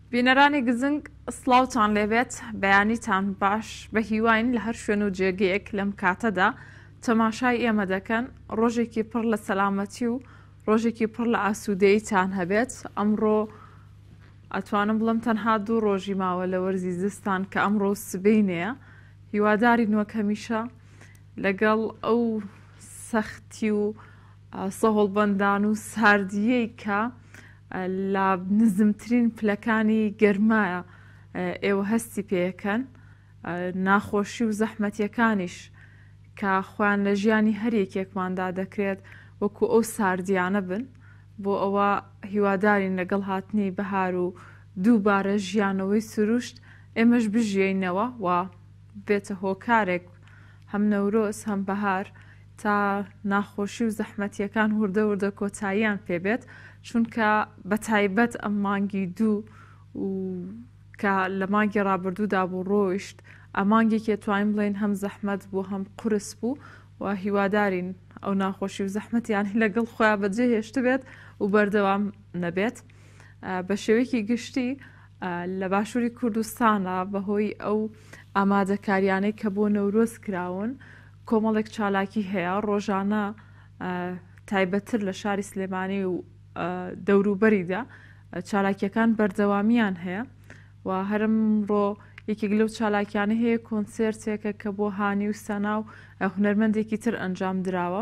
بینەرانی گزنگ سڵاوتان لێبێت بەیانیتان باش بە هیواین لە هەر شوێن و جێگەیەک لەم کاتەدا تەماشای ئێمە دەکەن ڕۆژێکی پڕ لە سەلامەتی و ڕۆژێکی پڕ لە ئاسوودەیتان هەبێت. ئەمڕۆ ئەتوانم بڵم تەنها دوو ڕۆژی ماوە لە وەرزی زستان کە ئەمڕۆ سبەینەیە. هیواداری نوەک هەمیشە لەگەڵ ئەو سەختی و سەهۆڵبەندان و ساردیەی کە لە نزمترین پلەکانی گەرمایە ئێوە هەستی پێیەکەن، ناخۆشی و زەحمەتیەکانیش کە خۆیان لە ژیانی هەرێکێکماندا دەکرێت وەکو ئەو ساردیانە بن، بۆ ئەوە هیوادارین لەگەڵ هاتنی بەهار و دووبارە ژیانەوەی سروشت ئێمەش بژێینەوە و بێتە هۆکارێک هەم نەورۆز هەم بەهار تا ناخۆشی و زەحمەتیەکان وردە وردە کۆتاییان پێبێت، چونکە بە تایبەت ئەم مانگی دوو و کە لە مانگی ڕابردوودا بوو ڕۆیشت ئەمانگێکی توانین بڵێن هەم زەحمەت بوو هەم قورس بوو و هیوادارین ئەو ناخۆشی و زەحمەتیان لەگەڵ خۆیان بەجێ هێشت بێت و بەردەوام نەبێت. بە شێوەیەکی گشتی لە باشووری کوردستانە بەهۆی ئەو ئامادەکاریانەی کە بۆ نەورۆز کراون کۆمەڵێک چالاکی هەیە. ڕۆژانە تایبەتتر لە شاری سلێمانی و دەوروبەریدا چالاکیەکان بەردەوامیان هەیە و هەرمڕۆ یەکێک لەو چالاکیانە هەیە کۆنسێرتێکە کە بۆ هانی و سەنا و هونەرمەندێکی تر ئەنجام دراوە.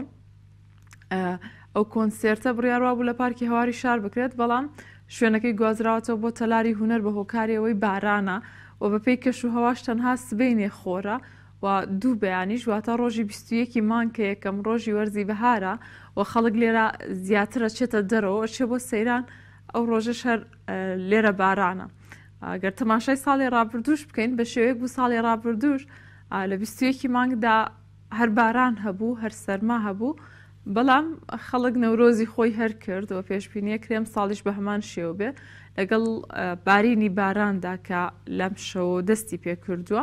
ئەو کۆنسێرتە بڕیاروا بوو لە پارکی هەواری شار بکرێت، بەڵام شوێنەکەی گوازراوەتەوە بۆ تەلاری هونەر بە هۆکارەوەی بارانە و بەپێی کەش و هەواش تەنها سبەینێ خۆرە و دوو بەیانیش واتە ڕۆژی 21 مانکە یەکەم ڕۆژی وەرزی بەهارە و خەڵک لێرە زیاترە چێتە دەرەوە چێ بۆ سەیران ئەو ڕۆژەش هەر لێرە بارانە. ئەگەر تەماشای ساڵی ڕابردووش بکەین بە شێوەیەک بوو ساڵی ڕابردووش لە 21 مانگدا هەر باران هەبوو هەر سەرما هەبوو، بەڵام خەڵک نەورۆزی خۆی هەر کرد و پێشبینیە کرێم ساڵیش بە هەمان شێوە بێ لەگەڵ بارینی باراندا کە لەم شەوە دەستی پێ کردووە.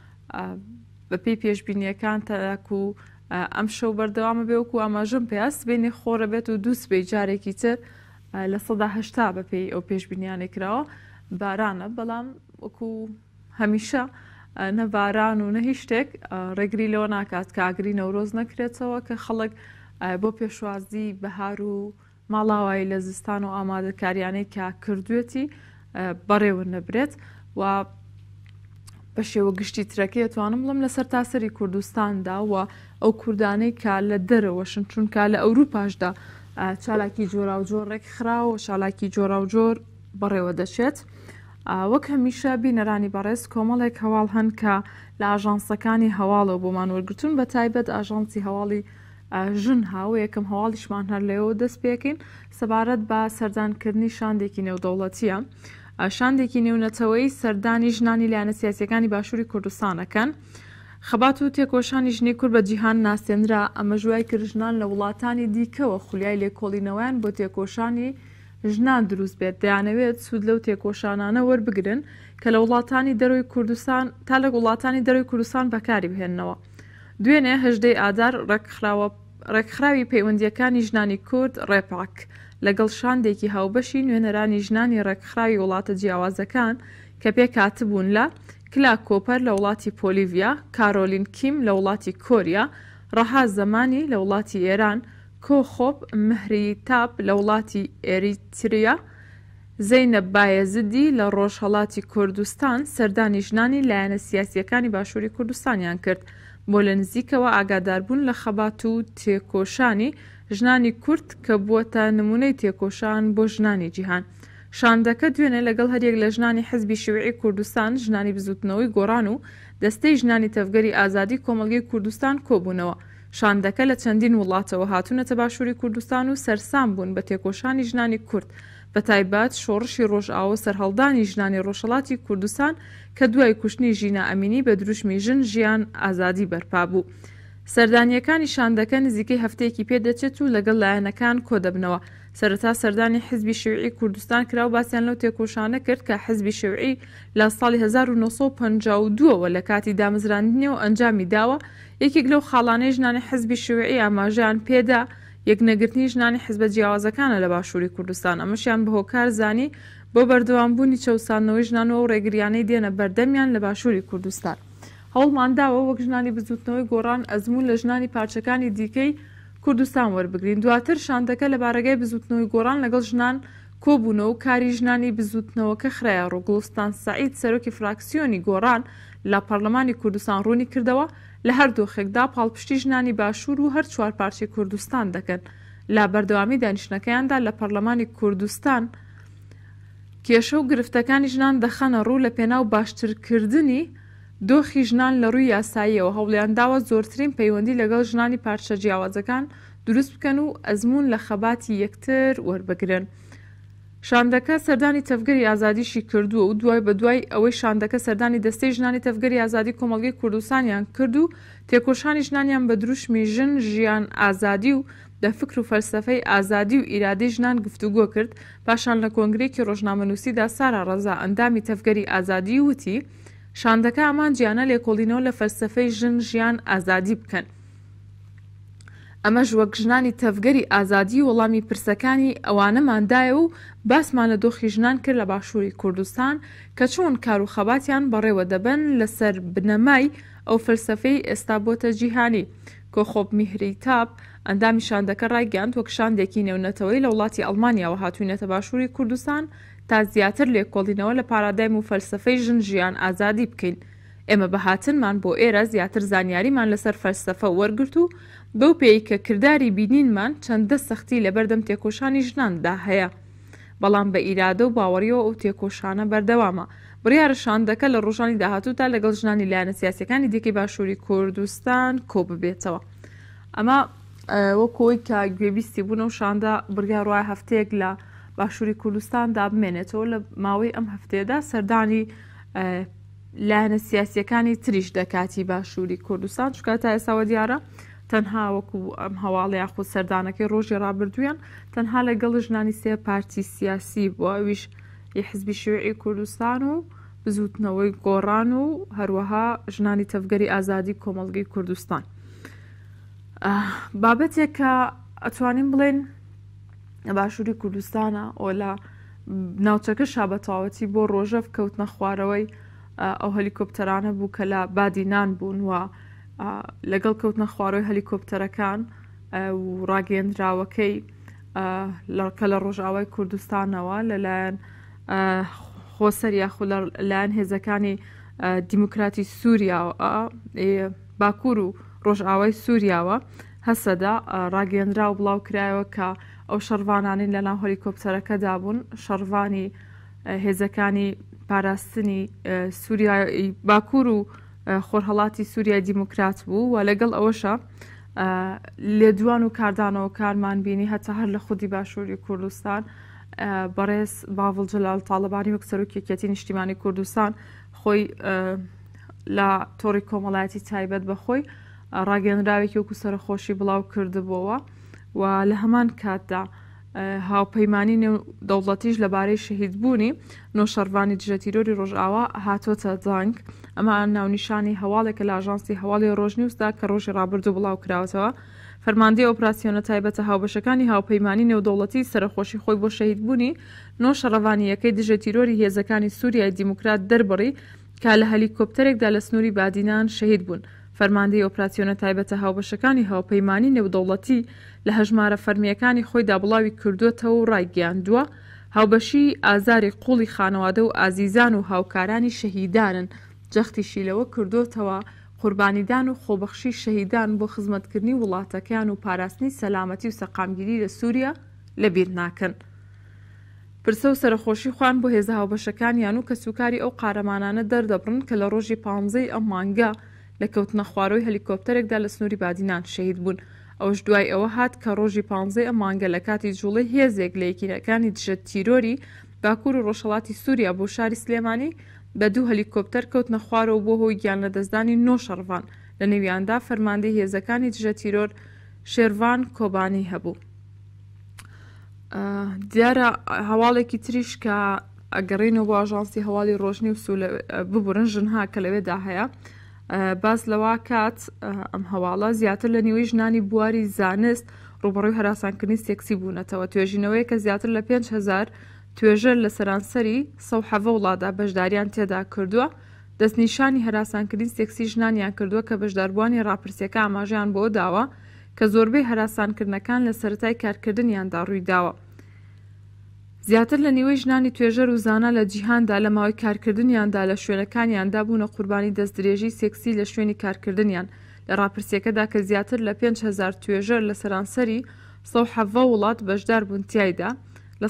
بەپێی پێشبینیەکان تاکو ئەم شەو بەردەوامە بێ وەکو ئاماژەم پێست بینی خۆرە بێت و دوو سبەی جارێکی تر لە 180 بەپێی ئەو پێشبینیانێک کراوە بارانە، بەڵام وەکو هەمیشە نە باران و نە هیچ شتێک ڕێگری لەوە ناکات کە ئاگری نەورۆز نەکرێتەوە کە خەڵک بۆ پێشوازی بەهار و ماڵاوایی لە زستان و ئامادەکاریانەی کە کردوێتی بەڕێوە نەبرێت. و بە شێوە گشتی ترەکەی ئەتوانم بڵم لەسەر تاسەری کوردستاندا و ئەو کوردانەی کە لە دەرەوەشن، چونکە لە ئەوروپاشدا چالاکی جۆرا و جۆڕێک خراوە و چالاکی جۆرا و جۆر بەڕێوە دەچێت. وەک هەمیشە بینەرانی بەڕێز کۆمەڵێک هەواڵ هەن کە لە ئاژانسەکانی هەواڵەوە بۆمان وەرگتون، بە تایبەت ئاژانسی هەواڵی ژن هاو یەکەم هەواڵیشمان هەر لێەوە دەست پێکەین سەبارەت بە سەردانکردنی شاندێکی نێودەوڵەتیە. شاندێکی نێونەتەوەی سەردانی ژنانی لایەنە سیاسیەکانی باشووری کوردستانەکەن. خەبات و تێکۆشانی ژنی کورد بە جیهان ناسێنرا، ئەمە ژوای کردژنان لە وڵاتانی دیکەوە خولیای لێکۆڵینەوەیان بۆ تێکۆشانی ژنان دروست بێت، دەیانەوێت سوود لەو تێکۆشانانە وەربگرن کە لە وڵاتانی دەروی کوردستان تا لە وڵاتانی دەروی کوردستان بەکاری بهێننەوە. دوێنێ 18 ئادار ڕێکخراوی پەیوەندیەکانی ژنانی کورد ڕێپاک لەگەڵ شاندێکی هاوبەشی نوێنەرانی ژنانی ڕێکخراوی وڵاتە جیاوازەکان کە پێکاتبوون لە کلاک کۆپەر لە وڵاتی پۆلیڤیا، کارۆلین کیم لە وڵاتی کۆریا، ڕەها زەمانی لە وڵاتی ئێران، کۆخۆب مهریتاب لە وڵاتی ئێریتریا، زەینەب بایەزدی لە ڕۆژهەڵاتی کوردستان سەردانی ژنانی لایەنە سیاسیەکانی باشووری کوردستانیان کرد بۆ لە نزیکەوە ئاگاداربوون لە خەبات و تێکۆشانی ژنانی کورد کە بووەتە نمونەی تێکۆشان بۆ ژنانی جیهان. شاندەکە دوێنێ لەگەڵ هەریەک لە ژنانی حزبی شیوعی کوردستان، ژنانی بزوتنەوەی گۆڕان و دەستەی ژنانی تەفگەری ئازادی کۆمەلگەی کوردستان کۆبوونەوە. شاندەکە لە چەندین وڵاتەوە هاتوونەتە باشووری کوردستان و سەرسام بوون بە تێکۆشانی ژنانی کورد، بە تایبەت شۆڕشی ڕۆژئاوە سەرهەڵدانی ژنانی ڕۆژهەڵاتی کوردستان کە دوای کوشتنی ژینە ئەمینی بە دروشمی ژن ژیان ئازادی بەرپا بوو. سەردانیەکانی شاندەکە نزیکەی هەفتەیەکی پێدەچێت و لەگەڵ لایەنەکان کۆ دەبنەوە. سەرەتا سەردانی حزبی شیوعی کوردستان کرا و باسییان لەو تێکۆشانە کرد کە حزبی شیوعی لە ساڵی 1952ەوە لە کاتی دامەزراندنەوە ئەنجامی داوە. یەکێک لەو خاڵانەی ژنانی حزبی شیوعی ئاماژەیان پێدا یەکنەگرتنی ژنانی حزبە جیاوازەکانە لە باشووری کوردستان، ئەمەشیان بە هۆکار زانی بۆ بەردەوامبوونی چەسانەوەی ژنانەوە و ڕێگریانەی دێنە بەردەمیان لە باشووری کوردستان. هەوڵمانداوە وەک ژنانی بزوتنەوەی گۆڕان ئەزمون لە ژنانی پارچەکانی دیکەی کوردستان وەربگرین. دواتر شاندەکە لە بارەگای بزوتنەوەی گۆڕان لەگەڵ ژنان کۆبوونەوە و کاری ژنانی بزوتنەوەکە خراە ڕوو. گوڵستان سەعید سەرۆکی فراکسیۆنی گۆڕان لە پەرلەمانی کوردستان ڕوونی کردەوە لە هەردووخێکدا پاڵپشتی ژنانی باشوور و هەر چوار پارچەی کوردستان دەکەن. لە بەردەوامی دانیشتنەکەیاندا لە پەرلەمانی کوردستان کێشە و گرفتەکانی ژنان دەخەنە ڕوو لە پێناو باشترکردنی دۆخی ژنان لە ڕووی یاساییەوە. هەوڵیانداوە زۆرترین پەیوەندی لەگەڵ ژنانی پارچە جیاوازەکان دروست بکەن و ئەزمون لە خەباتی یەکتر وەربگرن. شاندەکە سەردانی تەفگەری ئازادیشی کردووە و دوای بە دوای ئەوەی شاندەکە سەردانی دەستەی ژنانی تەفگەری ئازادی کۆمەڵگەی کوردستانیان کرد و تێکۆشانی ژنانیان بە دروشمی ژن ژیان ئازادی و دە فکر و فەلسەفەی ئازادی و ئیرادەی ژنان گفتوگۆ کرد. پاشان لە کۆنگرێکی ڕۆژنامەنووسیدا سارا ڕەزا ئەندامی تەفگەری ئازادی وتی شاندەکە ئەمان گیانە لێکۆڵینەوە لە فەلسەفەی ژن ژیان ئازادی بکەن. ئەمەش وەک ژنانی تەفگەری ئازادی وەڵامی پرسەکانی ئەوانەماندایە و باسمان لە دۆخی ژنان کرد لە باشووری کوردستان کە چۆن کار و خەباتیان بەڕێوە دەبن لەسەر بنەمای ئەو فەلسەفەی ئێستا بۆتە جیهانی. کۆخۆب میهریتاب ئەندامی شاندەکە ڕایگەاند وەک شاندێکی نێونەتەوەی لە وڵاتی ئەڵمانیاوە هاتوونەتە باشووری کوردستان تا زیاتر لێکۆڵینەوە لە پارادایم و فەلسەفەی ژن ژیان ئازادی بکەین. ئێمە بەهاتنمان بۆ ئێرە زیاتر زانیاریمان لەسەر فەلسەفە وەرگرت و بەو پێی کە کردداری بینینمان چەندە سەختی لە بەردەم تێکۆشانی ژناندا هەیە. بەڵام بە ئیرادە و باوەڕیەوە ئەو تێکۆشانە بەردەوامە. بڕیارە شاندەکە لە ڕۆژانی داهاتوودا لەگەڵ ژنانی لایەنە سیاسیەکانی دیکەی باشووری کوردستان کۆ ببێتەوە. ئەمە وەکۆی کە گوێبیستی بوون و شاندا بڕیار وایە هەفتەیەک لە باشووری کوردستاندا بمێنێتەوە. لە ماوەی ئەم هەفتەیەدا سەردانی لایەنە سیاسیەکانی تریش دەکاتی باشووری کوردستان چکە تا ئێساوە دیارە تەنها وەکو ئەم هەواڵە یاخود سەردانەکەی ڕۆژی ڕابردوویان تەنها لەگەڵ ژنانی سێ پارتی سیاسی بۆ ئەویش حزبی شیوعی کوردستان و بزوتنەوەی گۆڕان و هەروەها ژنانی تەفگەری ئازادی کۆمەڵگەی کوردستان. بابەتێک کە ئەتوانین بڵێن باشووری کوردستانە ئەو لە ناوچەکە شابەتاوەتی بۆ ڕۆژەف کەوتنە خوارەوەی ئەو هەلیکۆپتەرانە بوو کە لە بادینان بوون و لەگەڵ کەوتنە خوارەوەی هەلیکۆپتەرەکان و ڕاگەیەندراوەکەی کە لە ڕۆژاوای کوردستانەوە لەلایەن خۆسەر یاخود لەلایەن هێزەکانی دیموکراتی سووریاوە باکوور و ڕۆژئاوای سووریاوە هەسەدا ڕاگەیەندرا و بڵاو کرایەوە کە ئەو شەڕوانانین لە ناو هەلیکۆپتەرەکەدا بوون شەڕوانی هێزەکانی پاراستنی سووریای باکوور و خۆرهەڵاتی سووریای دیموکرات بوو و لەگەڵ ئەوەشە لێدوان و کاردانەوە کارمان بینی هەتا هەر لە خودی باشووری کوردستان بەڕێز باڤڵ جەلال تاڵەبانی وەک سەرۆکی یەکێتی نیشتیمانی کوردستان خۆی لە تۆڕی کۆمەڵایەتی تایبەت بەخۆی ڕاگەیەنراوێکی وەکو سەرخۆشی بڵاو کردبووەوە و لە هەمان کاتدا هاوپەیمانی دەوڵەتیش لەبارەی شەهیدبوونی نۆشەڕوانی دژە تیرۆری ڕۆژئاوا هاتۆتە دانگ. ئەمە ناونیشانی هەواڵێکە لە ئاژانسی هەواڵی ڕۆژنیوسدا کە ڕۆژی ڕابردوو بڵاو کراوەتەوە. فەرماندەی ئۆپراسیۆنە تایبەتە هاوبەشەکانی هاوپەیمانی نێودەوڵەتی سەرخۆشی خۆی بۆ شەهیدبوونی نۆشەڕەوانیەکەی دژە تیرۆری هێزەکانی سووریای دیموکرات دەربڕی کە لە هەلیکۆپتەرێکدا لە سنووری بادینان شەهید بوون. فەرماندەی ئۆپراسیۆنە تایبەتە هاوبەشەکانی هاوپەیمانی نێودەوڵەتی لە هەژمارە فەرمیەکانی خۆیدا بڵاوی کردوێتەوە و ڕایگەیاندووە هاوبەشی ئازاری قوڵی خانەوادە و ئازیزان و هاوکارانی شەهیدانن جەختیشی لەوە کردوتەوە قوربانیدان و خۆبەخشی شەهیدان بۆ خزمەتکردنی وڵاتەکان و پاراستنی سەلامەتی و سەقامگیری لە سووریا لەبیر ناکەن. پرسە و سەرخۆشی خوان بۆ هێزە هاوبەشەکانیان و کە سوکاری ئەو قارەمانانە دەردەبڕن کە لە ڕۆژی 15 ئەم مانگە لە کەوتنە خوارەوەی هەلیکۆپتەرێکدا لە سنووری بادینان شەهید بوون. ئەوش دوای ئەوە هات کە ڕۆژی 15 ئەم مانگە لە کاتی جوڵی هێزێک لە یەکینەکانی دژە تیرۆری باکوور و ڕۆژهەڵاتی سووریا بۆ شاری سلێمانی بە دوو هەلیکۆپتەر کەوتنە خوارەوە بۆ هۆی گیان لە دەستدانی 9 شەڕوان لە نێویاندا فەرماندەی هێزەکانی دژە تیرۆر شێروان کۆبانی هەبوو. دیارە هەواڵێکی تریش کە ئەگەڕێنەوە بۆ ئاژانسی هەواڵی ڕۆژنی و ببورن ژنها کە لەوێدا هەیە باز لەوا کات ئەم هەواڵە زیاتر لە نیوەی ژنانی بواری زانست ڕوبەڕووی هەراسانکردنی سێکسی بوونەتەوە. توێژینەوەی کە زیاتر لە 5,000 توێژەر لە سەرانسەری 170 وڵاتدا بەشداریان تێدا کردووە. دەستنیشانی هەراسانکردنی سێکسی ژنانیان کردووە کە بەشداربووانی ڕاپرسیەکە ئاماژیان بۆ داوە کە زۆربەی هەراسانکردنەکان لە سەرەتای کارکردنیاندا ڕووی داوە. زیاتر لە نیوەی ژنانی توێژەر و زانا لە جیهاندا لە ماوەی کارکردنیاندا لە شوێنەکانیاندا بوونە قوربانی دەستدرێژی سێکسی لە شوێنی کارکردنیان. لە ڕاپرسیەکەدا کە زیاتر لە 5,000 توێژەر لە سەرانسەری 170 وڵات بەشدار بوون تیایدا، لە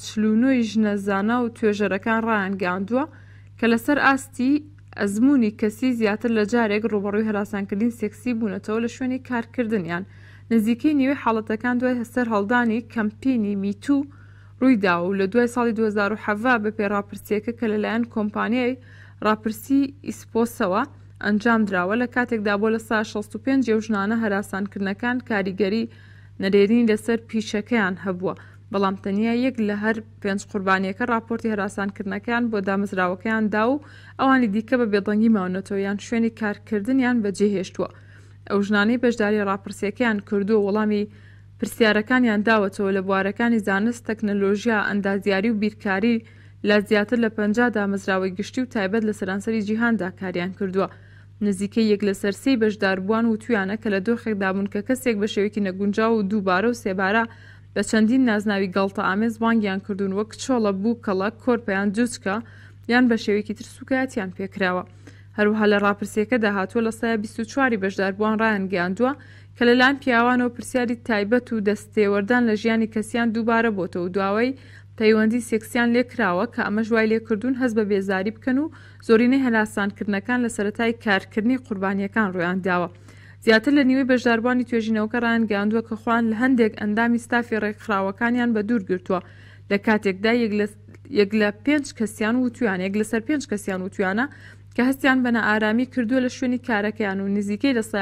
49 ژنە زانا و توێژەرەکان ڕایانگەاندووە کە لەسەر ئاستی ئەزمموی کەسی زیاتر لە جارێک ڕوبەڕووی هەراسانکردنی سێکسی بوونەتەوە لە شوێنی کارکردنیان. نزیکەی نیوەی حاڵەتەکان دوای هەستەر هەڵدانی کەمپینی میتوو ڕوویداوە و لە دوای ساڵی 2007 بە پێی ڕاپرسیەکە کە لەلایەن کۆمپانیای ڕاپرسی ئیسپۆسەوە ئەنجام دراوە لە کاتێکدا بۆ لە 65 ژنانە هەراسانکردنەکان کاریگەری نەرێنی لەسەر پیشەکەیان هەبووە، بەڵام تەنیا یەک لە هەر 5 قوربانیەکە راپۆرتی هەراسانکردنەکان بۆ دامەزراوەکەیان دا و ئەوانی دیکە بە بێدەنگی ماونەتەوە یان شوێنی کارکردنیان بەجێهێشتووە. ئەو ژنانەی بەشداری ڕاپرسیەکەیان کردووە وەڵامی پرسیارەکانیان داوەتەوە لە بوارەکانی زانست، تەکنەلۆژیا، ئەندازیاری و بیرکاری لە زیاتر لە 50 دامەزراوەی گشتی و تایبەت لە سەرانسەری جیهاندا کاریان کردووە. نزیکەی یەک لە سەرسەی بەشداربووان و تویانە کە لە دۆخێکدا بوون کە کەسێک بە شێوەیەکی نەگونجاو و دووبارە و سێبارە بە چەندین نازناوی گەڵتە ئامێز وانگیان کردوون وەک چۆڵە بوو، کەڵە، کۆرپەیان جوچکە یان بە شێوەیەکی تر سوکایەتیان پێکراوە. هەروەها لە ڕاپرسیەکەدا هاتووە لە سایە 24 بەشداربووان ڕایانگەاندووە کە لەلایەن پیاوانەوە پرسیاری تایبەت و دەستێوەردان لە ژیانی کەسیان دووبارە بۆتەوە و داوای پەیوەندی سێکسیان لێکراوە کە ئەمە ژوای لێکردوون هەست بە بێزاری بکەن و زۆرینەی هەراسانکردنەکان لە سەرەتای کارکردنی قوربانیەکان ڕویان داوە. زیاتر لە نیوەی بەشداربووانی توێژینەوەکە ڕایانگەاندووە کە خوان لە هەندێک ئەندامی ستافی ڕێکخراوەکانیان بە دوور گرتووە لە کاتێکدا یەک لە 5 کەسیان وتویان یەک لەسەر 5 کەسیان وتویانە کە هەستیان بە نەئارامی کردووە لە شوێنی کارەکەیان و نزیکەی لە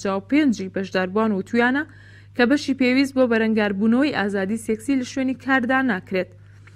55 بەشداربووان وتویانە کە بەشی پێویست بۆ بەرەنگاربوونەوەی ئازادی سێکسی لە شوێنی کاردا ناکرێت.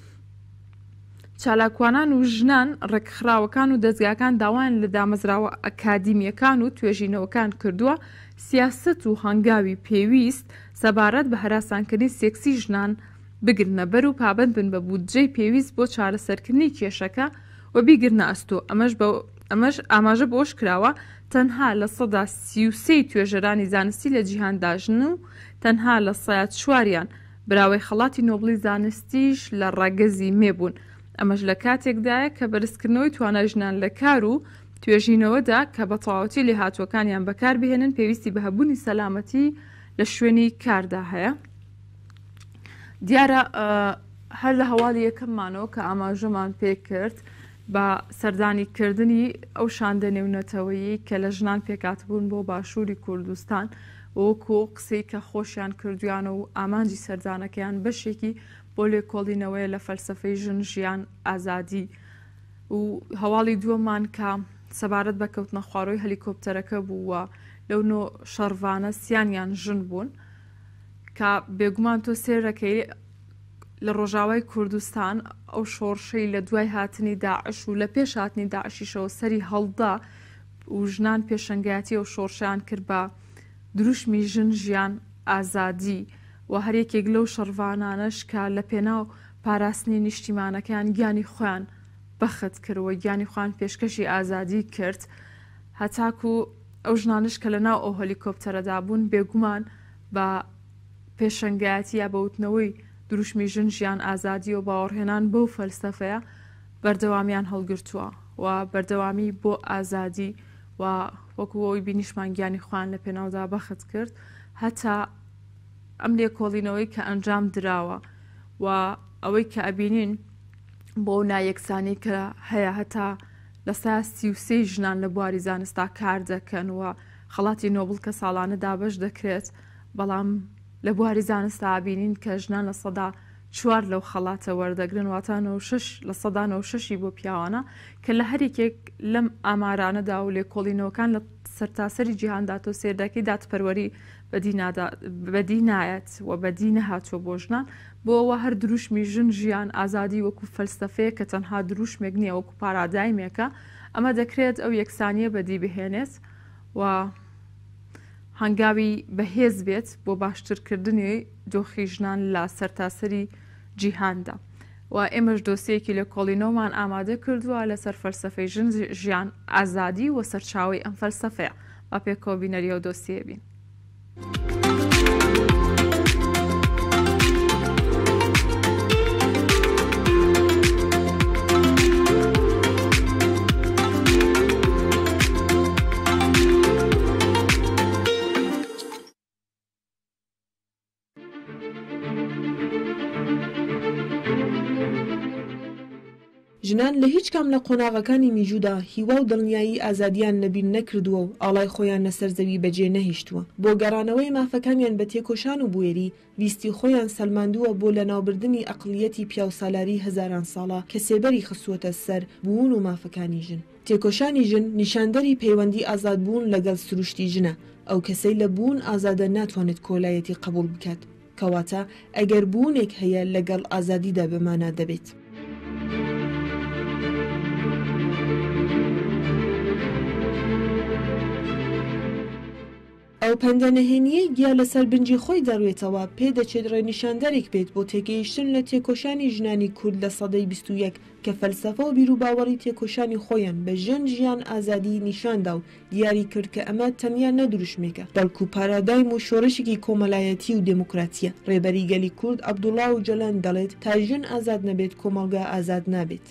چالاکوانان و ژنان ڕێکخراوەکان و دەستگاکان داوایان لە دامەزراوە ئەکادیمیەکان و توێژینەوەکان کردووە سیاست و هەنگاوی پێویست سەبارەت بە هەراسانکردنی سێکسی ژنان بگرنە بەر و پابند بن بە بودجەی پێویست بۆ چارەسەرکردنی کێشەکە و بیگرنە ئەستۆ. ئەمەش ئاماژە بۆش کراوە تەنها لە 133 توێژەرانی زانستی لە جیهانداژن و تەنها لە 104یان براوەی خەڵاتی نۆبڵی زانستیش لە ڕەگەزی مێبوون. ئەمەش لە کاتێکدایە کە بەرزکردنەوەی تواناژنان لە کار و توێژینەوەدا کە بە تەواوەتی لێهاتووەکانیان بەکار بهێنن پێویستی بە هەبوونی سەلامەتی لە شوێنی کاردا هەیە. دیارە هەر لە هەواڵی یەکەممانەوە کە ئاماژەمان پێ کرد بە سەردانیکردنی ئەو شاندەنێونەتەوەیی کە لە ژنان پێکاتبوون بۆ باشووری کوردستان وەکو قسەی کە خۆشیان کردویانە و ئامانجی سەردانەکەیان بەشێکی بۆ لێکۆڵینەوەی لە فەلسەفەی ژن ژیان ئازادی و هەواڵی دووەمان کە سەبارەت بە کەوتنە خواڕۆی هەلیکۆپتەرەکە بووە لەو نۆ شەڕڤانە سیانیان ژن بوون کە بێگومان تۆ سێرەکەی لە ڕۆژاوای کوردستان ئەو شۆڕشەی لە دوای هاتنی داعش و لە پێش هاتنی داعشیشەوە سەری هەڵدا و ژنان پێشەنگایەتی ئەو شۆڕشیان کرد بە دروشمی ژن ژیان ئازادی و هەرێکێک لەو شەڕڤانانەش کە لە پێناو پاراستنی نیشتیمانەکان گیانی خۆیان بەخت کردەوە، گیانی خۆیان پێشکەشی ئازادی کرد، هەتاکو ئەو ژنانش کە لە ناو ئەو هەلیکۆپتەرەدا بوون بێگومان بە پێشەنگایەتی یا بەوتنەوەی دروشمی ژن ژیان ئازادی و باوەڕهێنان بەو فەلسەفەیە بەردەوامیان هەڵگرتووە و بەردەوامی بۆ ئازادی و وەکوەوەی بینیشمان گیانی خۆیان لە پێناودا بەخت کرد هەتا ئەم لێکۆڵینەوەی کە ئەنجام دراوە و ئەوەی کە ئەبینین بۆ نایەکسانی کە هەیە هەتا لە 133 ژنان لە بواری زانستا کار دەکەن و خەڵاتی نۆبڵ کە ساڵانە دابەش دەکرێت، بەڵام لە بواری زانستا ئابینین کە ژنان لە 104 لەو خەڵاتە وەردەگرن واتە 96 بۆ پیاوانە کە لە هەرێکێک لەم ئامارانەدا و لێکۆڵینەوەکان لە سەرتاسەری جیهاندا تۆ سێردەکەی دادپەروەری بەدی نایەت و بەدی نەهاتووە بۆ ژنان بۆ ئەوە هەر دروشمی ژن ژیان ئازادی وەکو فەلسەفەیە کە تەنها دروشمێک نییە وەکو پارادایمێکە ئەمە دەکرێت ئەو یەکسانیە بەدی بهێنێت و هەنگاوی بەهێز بێت بۆ باشترکردنی دۆخی ژنان لە سەرتاسەری جیهاندا. و ئێمەش دۆسیەکی لە کۆڵینۆمان ئامادە کردووە لەسەر فەلسەفەی ژیان ئازادی و سەرچاوی ئەم فەلسەفەیە. با پێکەوە بینەریە و دۆسیە بین. ژنان لە هیچ کام لە قۆناغەکانی میژوودا هیوا و دڵنیایی ئازادیان لەبیر نەکردووە و ئاڵای خۆیان لەسەر زەوی بەجێ نەهێشتووە. بۆ گەڕانەوەی مافەکانیان بە تێکۆشان و بوێری ویستی خۆیان سەلماندووە بۆ لەناوبردنی ئەقلیەتی پیاوسالاری هەزاران ساڵە کە سێبەری خستووەتە سەر بوون و مافەکانی ژن. تێکۆشانی ژن نیشاندەری پەیوەندی ئازادبوون لەگەڵ سروشتی ژنە. ئەو کەسەی لە بوون ئازادە ناتوانێت کۆلایەتی قبول بکات، کەواتە ئەگەر بوونێک هەیە لەگەڵ ئازادیدا بەمانە دەبێت. ئەو پەندەنەهێنیەی گیا لەسەر بنجی خۆی دەڕوێتەوە پێدەچێت ڕێنیشاندەرێک بێت بۆ تێگەیشتن لە تێکۆشانی ژنانی کورد لە سەدەی 21 کە فەلسەفە و بیرروباوەڕی تێکۆشانی خۆیان بە ژن ژیان ئازادی نیشاندا و دیاری کرد کە ئەمە تەنیا نەدروشمێکە، بەڵکو پارادایم و شۆڕشێکی کۆمەلایەتی و دموکراتیە. ڕێبەری گەلی کورد عەبدوڵڵا و جەلان دەڵێت تا ژن ئازاد نەبێت کۆمەڵگا ئازاد نابێت.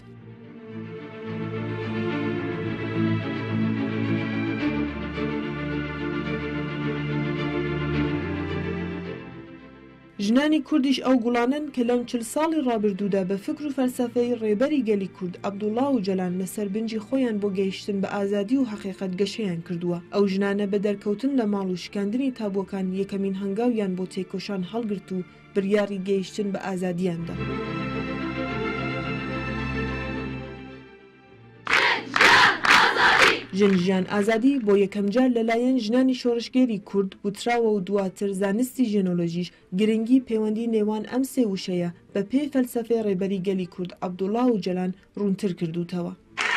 ژنانی کوردیش ئەو گوڵانن کە لەم 40 ساڵی ڕابردوودا بە فکر و فەلسەفەی ڕێبەری گەلی کورد عەبدوڵڵا و جەلان لەسەر بنجی خۆیان بۆ گەیشتن بە ئازادی و حەقیقەت گەشەیان کردووە. ئەو ژنانە بە دەرکەوتن لە ماڵ و شکاندنی تابووەکان یەکەمین هەنگاویان بۆ تێکۆشان هەڵگرت و بڕیاری گەیشتن بە ئازادیاندا. ژن ژیان ئازادی بۆ یەکەم جار لەلایەن ژنانی شۆڕشگێری کورد وتراوە و دواتر زانستی ژێنۆلۆژیش گرنگی پەیوەندی نێوان ئەم سێ وشەیە بە پێی فەلسەفەی ڕێبەری گەلی کورد عەبدوڵڵا و جەلان ڕوونتر کردووتەوە.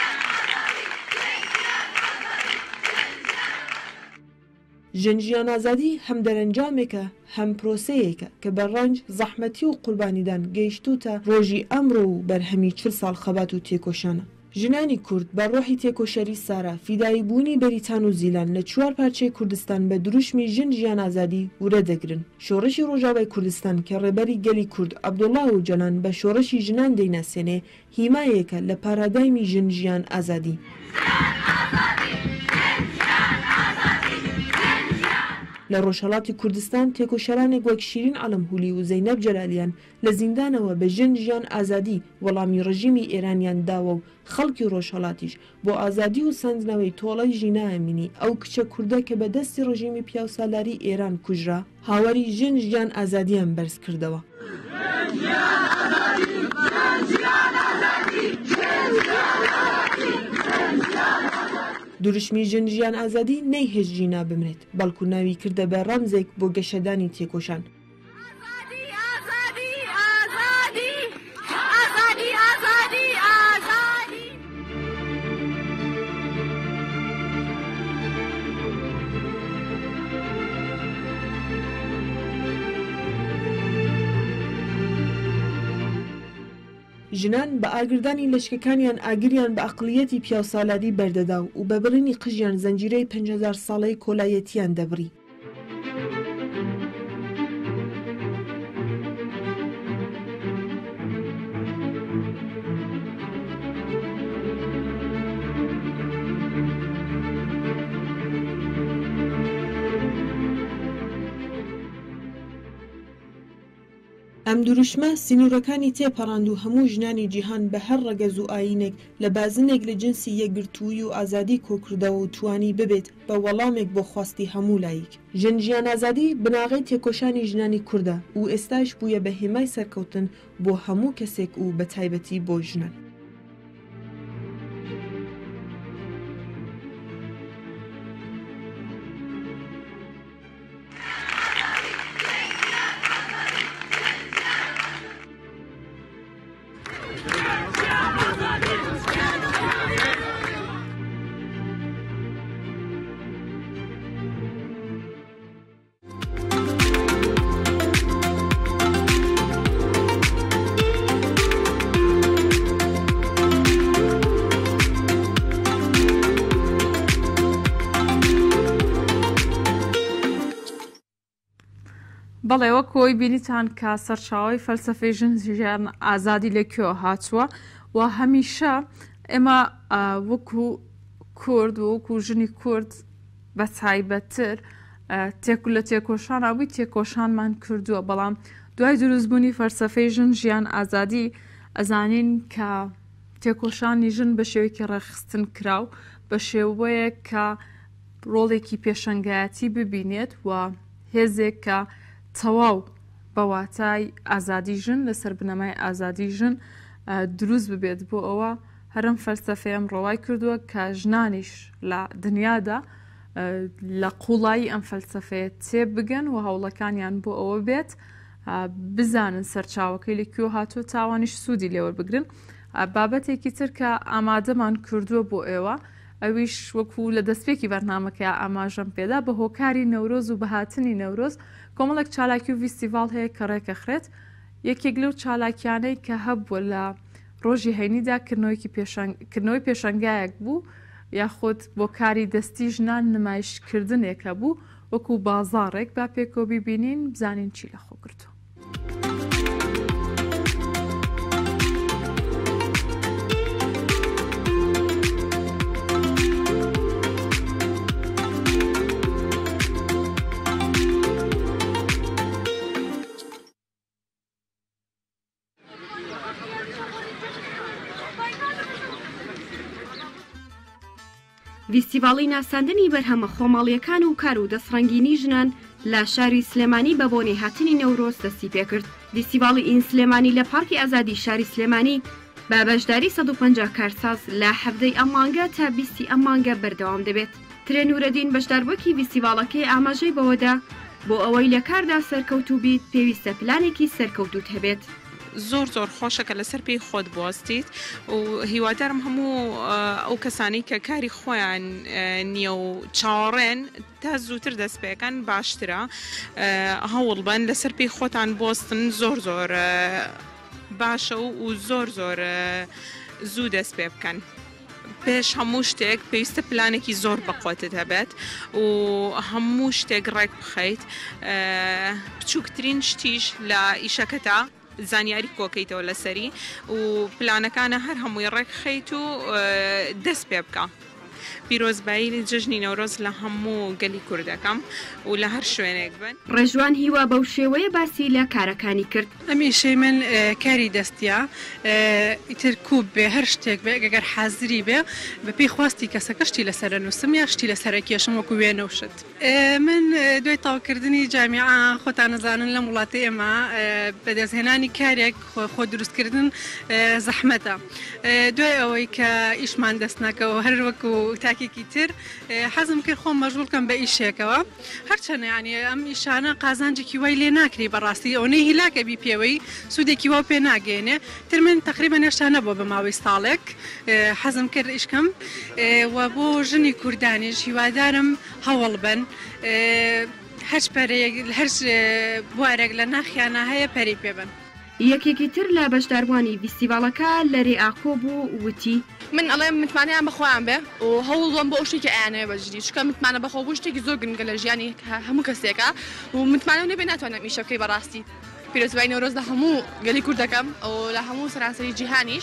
ژن ژیان ئازادی هەم دەرەنجامێکە هەم پرۆسەیەکە کە بەڕەنج زەحمەتی و قوربانیدان گەیشتوتە ڕۆژی ئەمڕۆ و بەرهەمی 40 ساڵ خەبات و تێکۆشانە. ژنانی کورد بە ڕۆحی تێکۆشەری سارا فیدایی بوونی بەریتان و زیلان لە 4 پارچەی کوردستان بە دروشمی ژن ژیان ئازادی ورە دەگرن. شۆڕشی ڕۆژاوای کوردستان کە ڕێبەری گەلی کورد عەبدوڵڵا و جەلان بە شۆڕشی ژنان دەیناسێنێ هیمایەکە لە پارادایمی ژن ژیان ئازادی. لە ڕۆژهەڵاتی کوردستان تێکۆشەرانێک وەک شیرین عەلەمهولی و زەینەب جەلالیان لە زیندانەوە بە ژن ژیان ئازادی وەڵامی ڕژیمی ئێرانیان داوە و خەڵکی ڕۆژهەڵاتیش بۆ ئازادی و سەنجنەوەی تۆڵەی ژینا ئەمینی ئەو کچە کوردە کە بەدەستی ڕژیمی پیاوسالاری ئێران کوژرا هاوەری ژن ژیان ئازادیان بەرز کردەوە. دروشمی ژن ژیان ئازادی نەیهێش ژینا بمرێت، بەڵکو ناوی کردە بە ڕەمزێک بۆ گەشەدانی تێکۆشان. ژنان بە ئاگردانی لەشکەکانیان ئاگریان بە ئەقلیەتی پیاوسالاری بەردەدا و بە بڕینی قژیان زەنجیرەی 50,000 ساڵەی کۆلایەتیان دەبڕی. ئەم دروشمە سینوورەکانی تێپەڕاند و هەموو ژنانی جیهان بە هەر ڕەگەز و ئاینێک لە بازنێک لە جنسی یەکگرتووی و ئازادی کۆکردەوە و توانی ببێت بە وەڵامێک بۆ خواستی هەموو لایەک. ژن ژیان ئازادی بناغی تێکۆشانی ژنانی کووردە و ئێستاش بووە بە هێمای سەرکەوتن بۆ هەموو کەسێک و بە تایبەتی بۆ ژنان. بەڵێ وەکۆی بینیتان کە سەرچاوی فەلسەفەی ژیان ئازادی لەکوێوە هاتووە و هەمیشە ئێمە وەکو کورد و وەکو ژنی کورد بە تایبەتتر لە تێکۆشانەوەی تێکۆشانمان کردووە بەڵام دوای دروستبوونی فەلسەفەی ژیان ئازادی ئەزانین کە تێکۆشانی ژن بە شێوەیەکی ڕێخستن کراو بە شێوەیە کە ڕۆڵێکی پێشەنگایەتی ببینێت و هێزێک کە تەواو بەواتای ئازادی ژن لەسەر بنەمای ئازادی ژن دروست ببێت بۆ ئەوە هەرم فەلسەفەیەم ڕۆوای کردووە کە ژنانیش لە دنیادا لە قوڵایی ئەم فەلسەفەیە تێ بگەن و هەوڵەکانیان بۆ ئەوە بێت بزانن سەرچاوەکەی لەکوێ هاتووە تاوانیش سوودی لێوە بگرن. بابەتێکی تر کە ئامادەمان کردووە بۆ ئێوە ئەویش وەکو لە دەستپێکی بەرنامەکە ئاماژەم پێدا بە هۆکاری نەورۆز و بەهاتنی نەورۆز کۆمەڵێک چالاکی و ڤیستیڤاڵ هەیە کە ڕێکەخرێت. یەکێک لەو چالاکیانەی کە هەبووە لە ڕۆژی هەینیدا کردنەوەی پێشەنگایەک بوو یاخود بۆ کاری دەستی ژنان نمایشکردنێکە بوو وەکو بازاڕێک با پێکۆ ببینین بزانین چی لەخۆ گرتووە. ڤیستیڤاڵی ناساندنی بەرهەمە خۆماڵیەکان و کار و دەستڕەنگینی ژنان لە شاری سلێمانی بە بۆ نێهاتنی نەورۆز دەستی پێکرد. ڤیستیڤاڵی ئین سلێمانی لە پارکی ئازادی شاری سلێمانی بە بەشداری 150 کارساز لە هەفتەی ئەم مانگە تا 20 ئەم مانگە بەردەوام دەبێت. ترێنورەدین بەشداربووەکی ڤیستیڤاڵەکەی ئاماژەی بەوەدا بۆ ئەوەی لە کاردا سەرکەوتوو بیت پێویستە پلانێکی سەرکەوتوت هەبێت. زۆر خۆشەکە لەسەر پێی خۆت بوەستیت و هیوادارم هەموو ئەو کەسانی کە کاری خۆیان نییە و چاوەڕێن تا زووتر دەست پێکەن باشترە هەوڵ بن لەسەر پێی خۆتان بۆستن زۆر باشە و زۆر زوو دەست پێ بکەن. پێش هەموو شتێک پێویستە پلانێکی زۆر بەقوتت هەبێت و هەموو شتێک ڕێک بخەیت بچووکترین شتیش لە ئیشەکەتە زانیاری کۆکەیتەوە لەسەری و پلانەکانە هەر هەمووی ڕێک خەیت و دەست پێ بکە. پیرۆزبایی جژنی نەورۆز لە هەموو گەلی کوردەکەم و لە هەر شوێنێک بن. ڕێژوان هیوا بەو شێوەیە باسی لە کارەکانی کرد. ئەمیشەی من کاری دەستیە ئیتر کوب بێ هەر شتێک بێ گەگەر حازری بێ بە پێی خواستی کەسەکەشتی لەسەر نووسم یا شتی لەسەر کێشم وەکو وێنەوشت. من دوای تاوکردنی جامیعە خۆتان نەزانن لە وڵاتی ئێمە بەدەستهێنانی کارێک خۆ دروستکردن زەحمەتە. دوای ئەوەی کە ئیشمان دەست ناکەوە هەر وەکو تاکێکی تر حەزم کرد خۆم مەشغوڵکەم بە ئیشێکەوە هەرچەنە ینی ئەم ئیشانە قازانجێکی وای لێ ناکری بەڕاستی ئەوەی هیلاکە بی پێوەی سوودێکی وا پێ ناگەێنێ تر من تقریبا هێشتا نەبووە بە ماوەی ساڵێک حەزم کرد ئیشکەم و بۆ ژنی کوردانیش هیوادارم هەوڵ بن هەر بوارێک لە ناخیانە هەیە پەری پێبن. یەکێکی تر لە بەشداروانی ڤیستیڤاڵەکە لەرێ ئاکۆ بوو وتی من ئەڵێ متمانیان بەخۆیان بێ و هەوڵم بۆ شتێکی ئەیانەیە بەژری چکە متمانە بەخۆ بوو شتێکی زۆر گرنگە لە ژیانی هەموو کەسێکە و متمانە نەبێ ناتوانم ئیشەکەی بەڕاستی پیرۆزبایی نەورۆز لە هەموو گەلی کوردەکەم و لە هەموو سەرانسەری جیهانیش.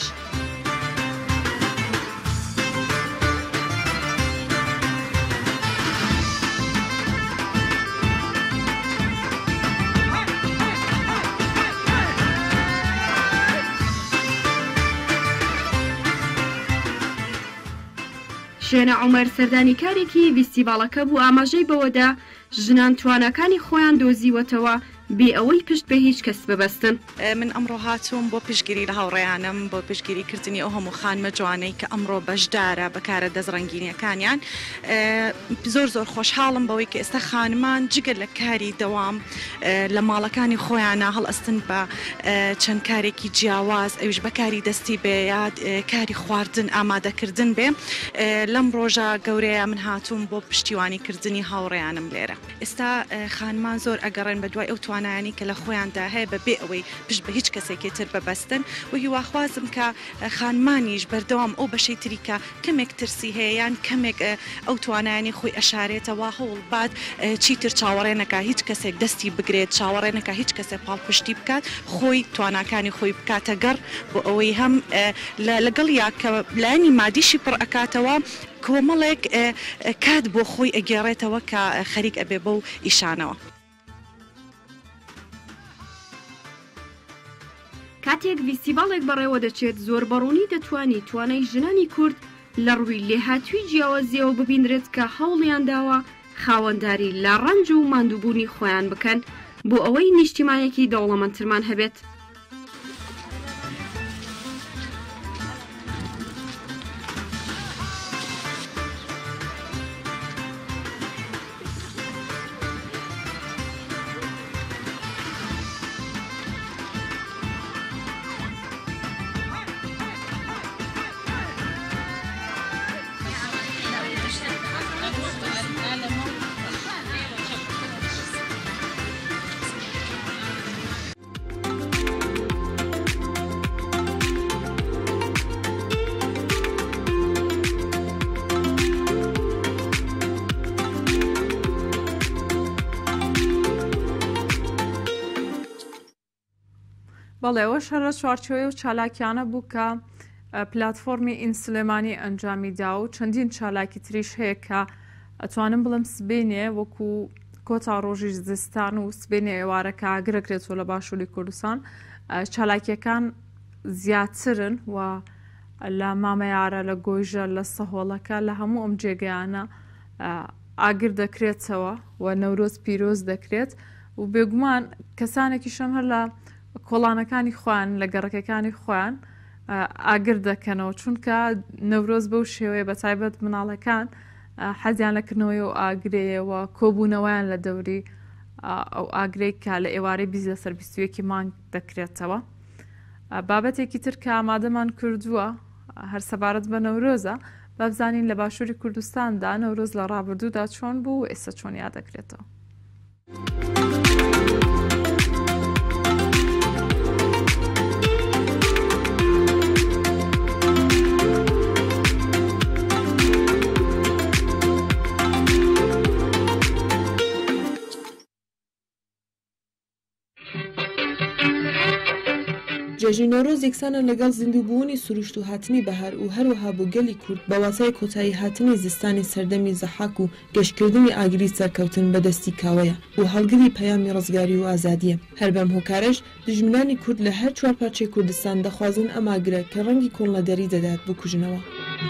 شوێنە عومەر سەردانیکارێکی ڤیستیڤاڵەکە بوو ئاماژەی بەوەدا ژنان توانەکانی خۆیان دۆزیوەتەوە بێ ئەوەی پشت بە هیچ کەس ببەستن. من ئەمڕۆ هاتووم بۆ پشگیری لە هاوڕێیانم بۆ پشگیریکردنی ئەو هەموو خانمە جوانەی کە ئەمڕۆ بەشدارە بەکارە دەستڕەنگینیەکانیان. زۆر خۆشحاڵم بەوەی کە ئێستا خانمان جگەر لە کاری دەوام لە ماڵەکانی خۆیانە هەڵئەستن بە چەند کارێکی جیاواز ئەوش بەکاری دەستی بێ یا کاری خواردن ئامادەکردن بێ. لەم ڕۆژە گەورەیە من هاتووم بۆ پشتیوانیکردنی هاوڕێیانم لێرە. ئێستا خانمان زۆر ئەگەڕێن بە دوای ئەو توانانی کە لە خۆیاندا هەیە بەبێ ئەوەی پشت بە هیچ کەسێکی تر ببەستن و هیواخوازم کە خانمانیش بەردەوام ئەو بەشەی تریکە کەمێک ترسی هەیە یان کەمێک ئەو توانانی خۆی ئەشارێتەوە هەوڵ بات چیتر چاوەڕێنەکە هیچ کەسێک دەستی بگرێت چاوەڕێنەکە هیچ کەسێک پاڵپشتی بکات خۆی تواناکانی خۆی بکاتە گەڕ بۆ ئەوەی هەم لەگەڵ یا کە لایانی مادیشی پڕ ئەکاتەوە کۆمەڵێک کات بۆ خۆی ئەگێڕێتەوە کە خەریک ئەبێ بەو ئیشانەوە. کاتێک ڤیسیڤالێک بەڕێوە دەچێت زۆر بەڕوونی دەتوانی توانای ژنانی کورد لە ڕووی لێهاتووی جیاوازیەوە ببینرێت کە هەوڵیان داوە خاوەنداری لە ڕەنج و ماندووبوونی خۆیان بکەن بۆ ئەوەی نیشتیمانێکی دەوڵەمەندترمان هەبێت. بەڵێ ئەوە شەرە چوارچێوەی و چالاکیانە بوو کە پلاتفۆرمی ئینسلێمانی ئەنجامی دا و چەندین چالاکی تریش هەیە کە ئەتوانم بڵم سبێنێ وەکو کۆتا ڕۆژی زستان و سبێنێ ئێوارەکە گرەکرێتەوە لە باشووری کوردستان چالاکیەکان زیاترن و لە مامەیارە لە گۆیژە لە سەهۆڵەکە لە هەموو ئەم جێگەیانە ئاگر دەکرێتەوە و نەورۆز پیرۆز دەکرێت و بێگومان کەسانێکی شەم هەر لە کۆڵانەکانی خۆیان لە گەڕەکەەکانی خۆیان ئاگر دەکەنەوە چونکە نەورۆز بەو شێوەیە بە تایبەت مناڵەکان حەزیان لەکردنەوەی و ئاگرەیەوە کۆبوونەوەیان لە دەوری ئەو ئاگرەی کە لە ئێوارەی 20 مانگ دەکرێتەوە. بابەتێکی تر کە ئامادەمان کردووە هەر سەبارەت بە نەورۆزە بابزانین لە باشووری کوردستاندا نەورۆز لە ڕابردوودا چۆن بوو و ئێستا چۆن یاد دەکرێتەوە. جێژنی نۆرۆز یەکسانە لەگەڵ زیندووبوونی سروشت و هاتنی بەهار و هەروەها بۆ گەلی کورد بە واتای کۆتایی هاتنی زستانی سەردەمی زەحاک و گەشتکردنی ئاگری سەرکەوتن بەدەستی کاوەیە و هەڵگری پەیامی ڕزگاری و ئازادیە. هەر بەم هۆکارەش دژمنانی کورد لە هەر چوار پارچەی کوردستان دەخوازن ئەم ئاگرە کە ڕەنگی کۆڵەدەری دەدات بکوژنەوە.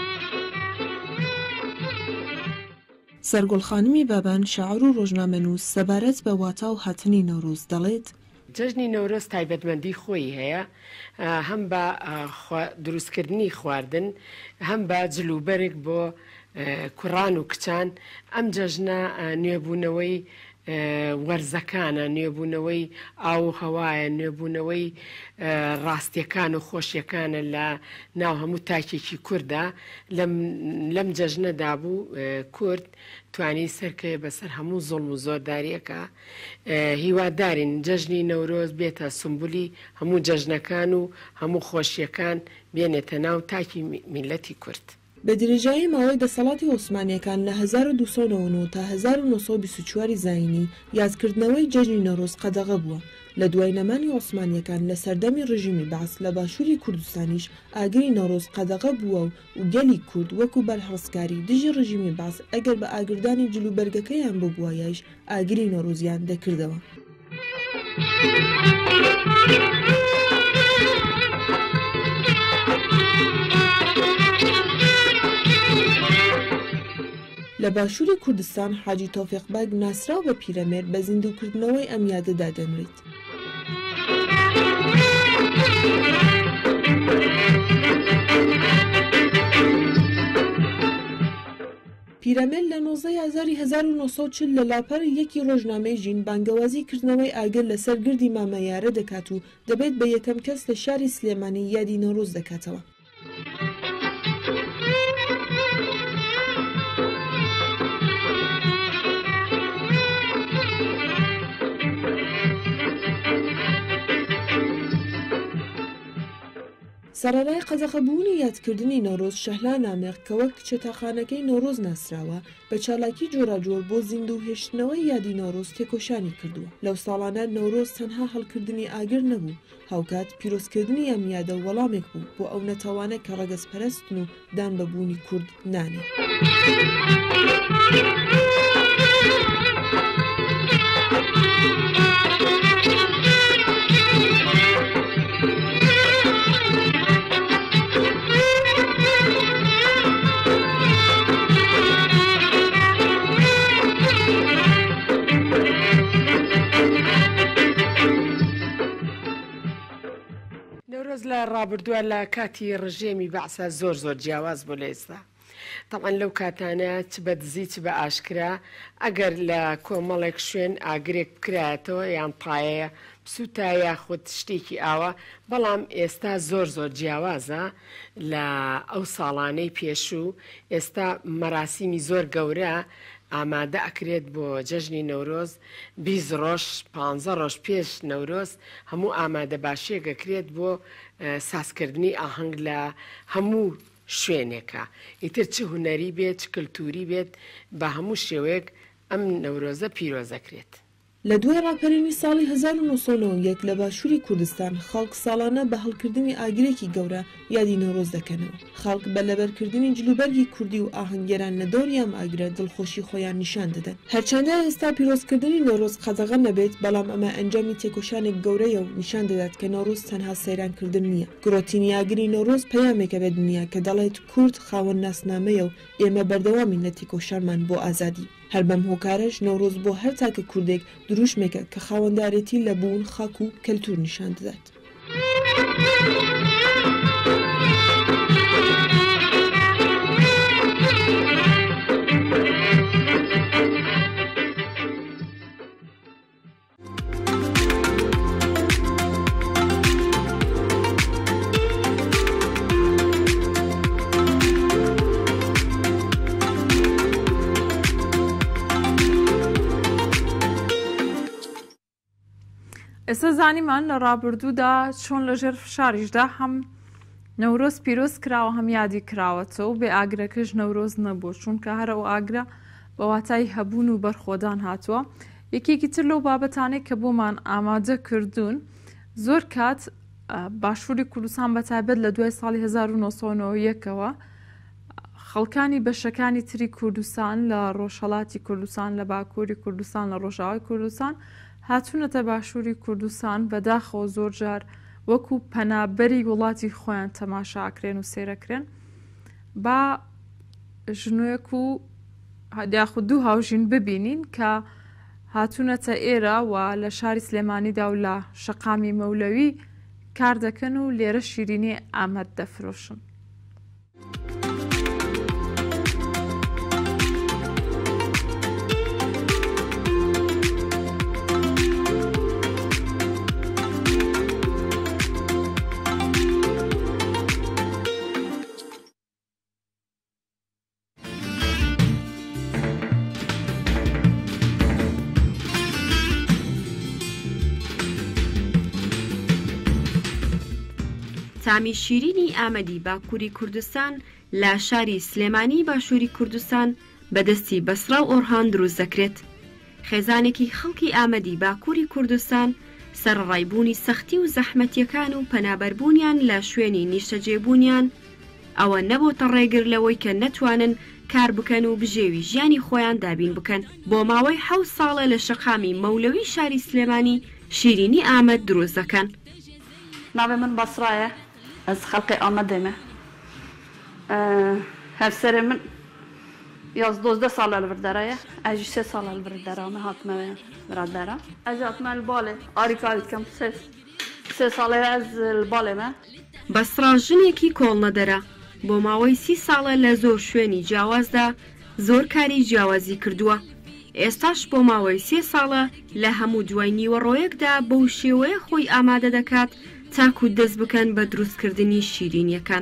سەرگۆڵ خانمی بابان شاعر و ڕۆژنامەنووس سەبارەت بە واتا و هاتنی نەورۆز دەڵێت جەژنی نەورۆز تایبەتمەندی خۆی هەیە هەم بە دروستکردنی خواردن هەم بە جلوبەرێک بۆ کوڕان و کچان ئەم جەژنە نوێبوونەوەی وەرزەکانە نوێبوونەوەی ئاو و هەوایە نوێبوونەوەی ڕاستیەکان و خۆشیەکانە لە ناو هەموو تاکێکی کووردا لەم جەژنەدا بوو کورد توانی سەرکەوێ بەسەر هەموو زۆڵم و زۆرداریەکە هیوادارین جەژنی نەورۆز بێتە سمبولی هەموو جەژنەکان و هەموو خۆشیەکان بێنێتە ناو تاکی میلەتی کورد. بە درێژایی ماوەی دەسەڵاتی عوسمانیەکان لە 1990 تا 1924 زاینی یادکردنەوەی جەژنی نەورۆز قەدەغە بووە. لە دوای نەمانی عوسمانیەکان لە سەردەمی ڕژیمی بەعس لە باشووری کوردستانیش ئاگری نەورۆز قەدەغە بووە و گەلی کورد وەکو بەرهەڵسکاری دژی ڕژیمی بەعس ئەگەر بە ئاگردانی جلوبەرگەکەیان ببووایش ئاگری نەورۆزیان دەکردەوە. لە باشووری کوردستان حاجی تۆفیق بەگ ناسراو بە پیرەمێر بە زیندووکردنەوەی ئەم یادەدا دەنوێت. پیرەمێر لە 19 ئازاری 1940 لە لاپەر یەکی ڕۆژنامەی ژین بانگەوازی کردنەوەی ئاگر لەسەر گردی مامەیارە دەکات و دەبێت بە یەکەم کەس لە شاری سلێمانی یادی نەورۆز دەکاتەوە. سەرەڕای قەزەخەبوونی یادکردنی نۆرۆز شەهلا نامێق کە وەک چێتاخانەکەی نۆرۆز ناسراوە بە چالاکی جۆراجۆر بۆ زیندوو هێشتنەوەی یادی نۆرۆز تێکۆشانی کردووە. لەو ساڵانە نۆرۆز تەنها هەڵکردنی ئاگر نەبوو، هاوکات پیرۆزکردنی ئەم یادە وەڵامێک بوو بۆ ئەو نەتەوانە کە ڕەگەزپەرستن و دان بەبوونی کورد نانێ. نەورۆز لە ڕابردووە لە کاتی ڕژێمی بەعسا زۆر جیاواز بۆ لە ئێستا. تەمان لەو کاتانە چ بە دزی چ بە ئاشکرا ئەگەر لە کۆمەڵێک شوێن ئاگرێک بکرایەتەوە یان پایەیە بسووتە یاخود شتێکی ئاوە، بەڵام ئێستا زۆر جیاوازە لە ئەو ساڵانەی پێشوو. ئێستا مەراسیمی زۆر گەورە ئامادە ئەکرێت بۆ جەژنی نەورۆز، 20 ڕۆژ 15 ڕۆژ پێش نەورۆز هەموو ئامادە باشێکەکرێت بۆ سازکردنی ئاهەنگ لە هەموو شوێنێکە. ئیتر چ هوەری بێت چ کللتوری بێت بە هەموو شێوەیەک ئەم نەورۆزە پیرۆزەکرێت. لە دوای ڕاپەرینی ساڵی 1991 لە باشووری کوردستان خەڵک ساڵانە بە هەڵکردنی ئاگرێکی گەورە یادی نۆرۆز دەکەنەوە. خەڵک بە لەبەرکردنی جلوبەرگی کوردی و ئاهەنگێران لە دۆریام ئاگرە دڵخۆشی خۆیان نیشان دەدەن. هەرچەندە ئێستا پیرۆزکردنی نۆرۆز قەدەغە نەبێت، بەڵام ئەمە ئەنجامی تێکۆشانێک گەورەیە و نیشان دەدات کە نۆرۆز تەنها سەیرانکردن نییە. گرۆتینی ئاگری نۆرۆز پەیامێکە بە دنیا کە دەڵێت کورد خاوەن ناسنامەیە و ئێمە بەردەوامین لە تێکۆشانمان بۆ ئازادی. هەر بەم هۆکارش نۆرۆز بۆ هەر تاکە کوردێک دروشمێکە کە خاوەندارێتی لە بوون خاک و کەلتور نیشان دەدات. ئێستا زانیمان لە ڕابردوودا چۆن لەژێر فشاریشدا هەم نەورۆز پیرۆز کراوە هەم یادی کراوەتەوە و بێ ئاگرەکەش نەورۆز نەبوو، چونکە هەرەوە ئاگرە بە واتای هەبوون و بەرخۆدان هاتووە. یەکێکی تر لەو بابەتانەی کە بۆمان ئامادە کردوون، زۆر کات باشووری کوردستان بەتایبەت لە دوای ساڵی 1990ەوە خەڵکانی بەشەکانی تری کوردستان لە ڕۆژهەڵاتی کوردستان لە باکووری کوردستان لە ڕۆژاوای کوردستان هاتوونەتە باشووری کوردستان بەداخەوە زۆر جار وەکو پەنابەری وڵاتی خۆیان تەماشاکرێن و سێرەکرێن با ژنوێک و یاخود دوو هاوژین ببینین کە هاتوونەتە ئێرە و لە شاری سلێمانیدا و لە شەقامی مەولەوی کار دەکەن و لێرە شیرینی ئامەد دەفرۆشن. تامی شیرینی ئامەدی باکووری کوردستان لە شاری سلێمانی باشووری کوردستان بەدەستی بەسرا و ئۆرهان دروست دەکرێت. خێزانێکی خەڵکی ئامەدی باکووری کوردستان سەرڕایبوونی سەختی و زەحمەتیەکان و پەنابەربوونیان لە شوێنی نیشتەجێبوونیان ئەوە نەبووتە ڕێگر لەوەی کە نەتوانن کار بکەن و بژێوی ژیانی خۆیان دابین بکەن. بۆ ماوەی 7 ساڵە لە شەقامی مەولەوی شاری سلێمانی شیرینی ئامەد دروست دەکەن. ناوێ من بەسرایە، ئەس خەڵقی ئامەدەمە. هەفسەرێ من 12 ساڵە لە بەردەرایە، ئەژی 3 ساڵە لە بەردەرامە هاتمەوێ برادەرە. ئەژ هاتمە لە باڵێ ئاریکاری دکەم 3 ساڵێ ئەز لە باڵێمە. بەسرا ژنێکی کۆڵنەدەرە، بۆ ماوەی 30 ساڵە لە زۆر شوێنی جیاوازدا زۆر کاری جیاوازی کردووە. ئێستاش بۆ ماوەی 3 ساڵە لە هەموو دوای نیوەڕۆیەکدا بەو شێوەیە خۆی ئامادە دەکات تاکو دەست بکەن بە دروستکردنی شیرینیەکان.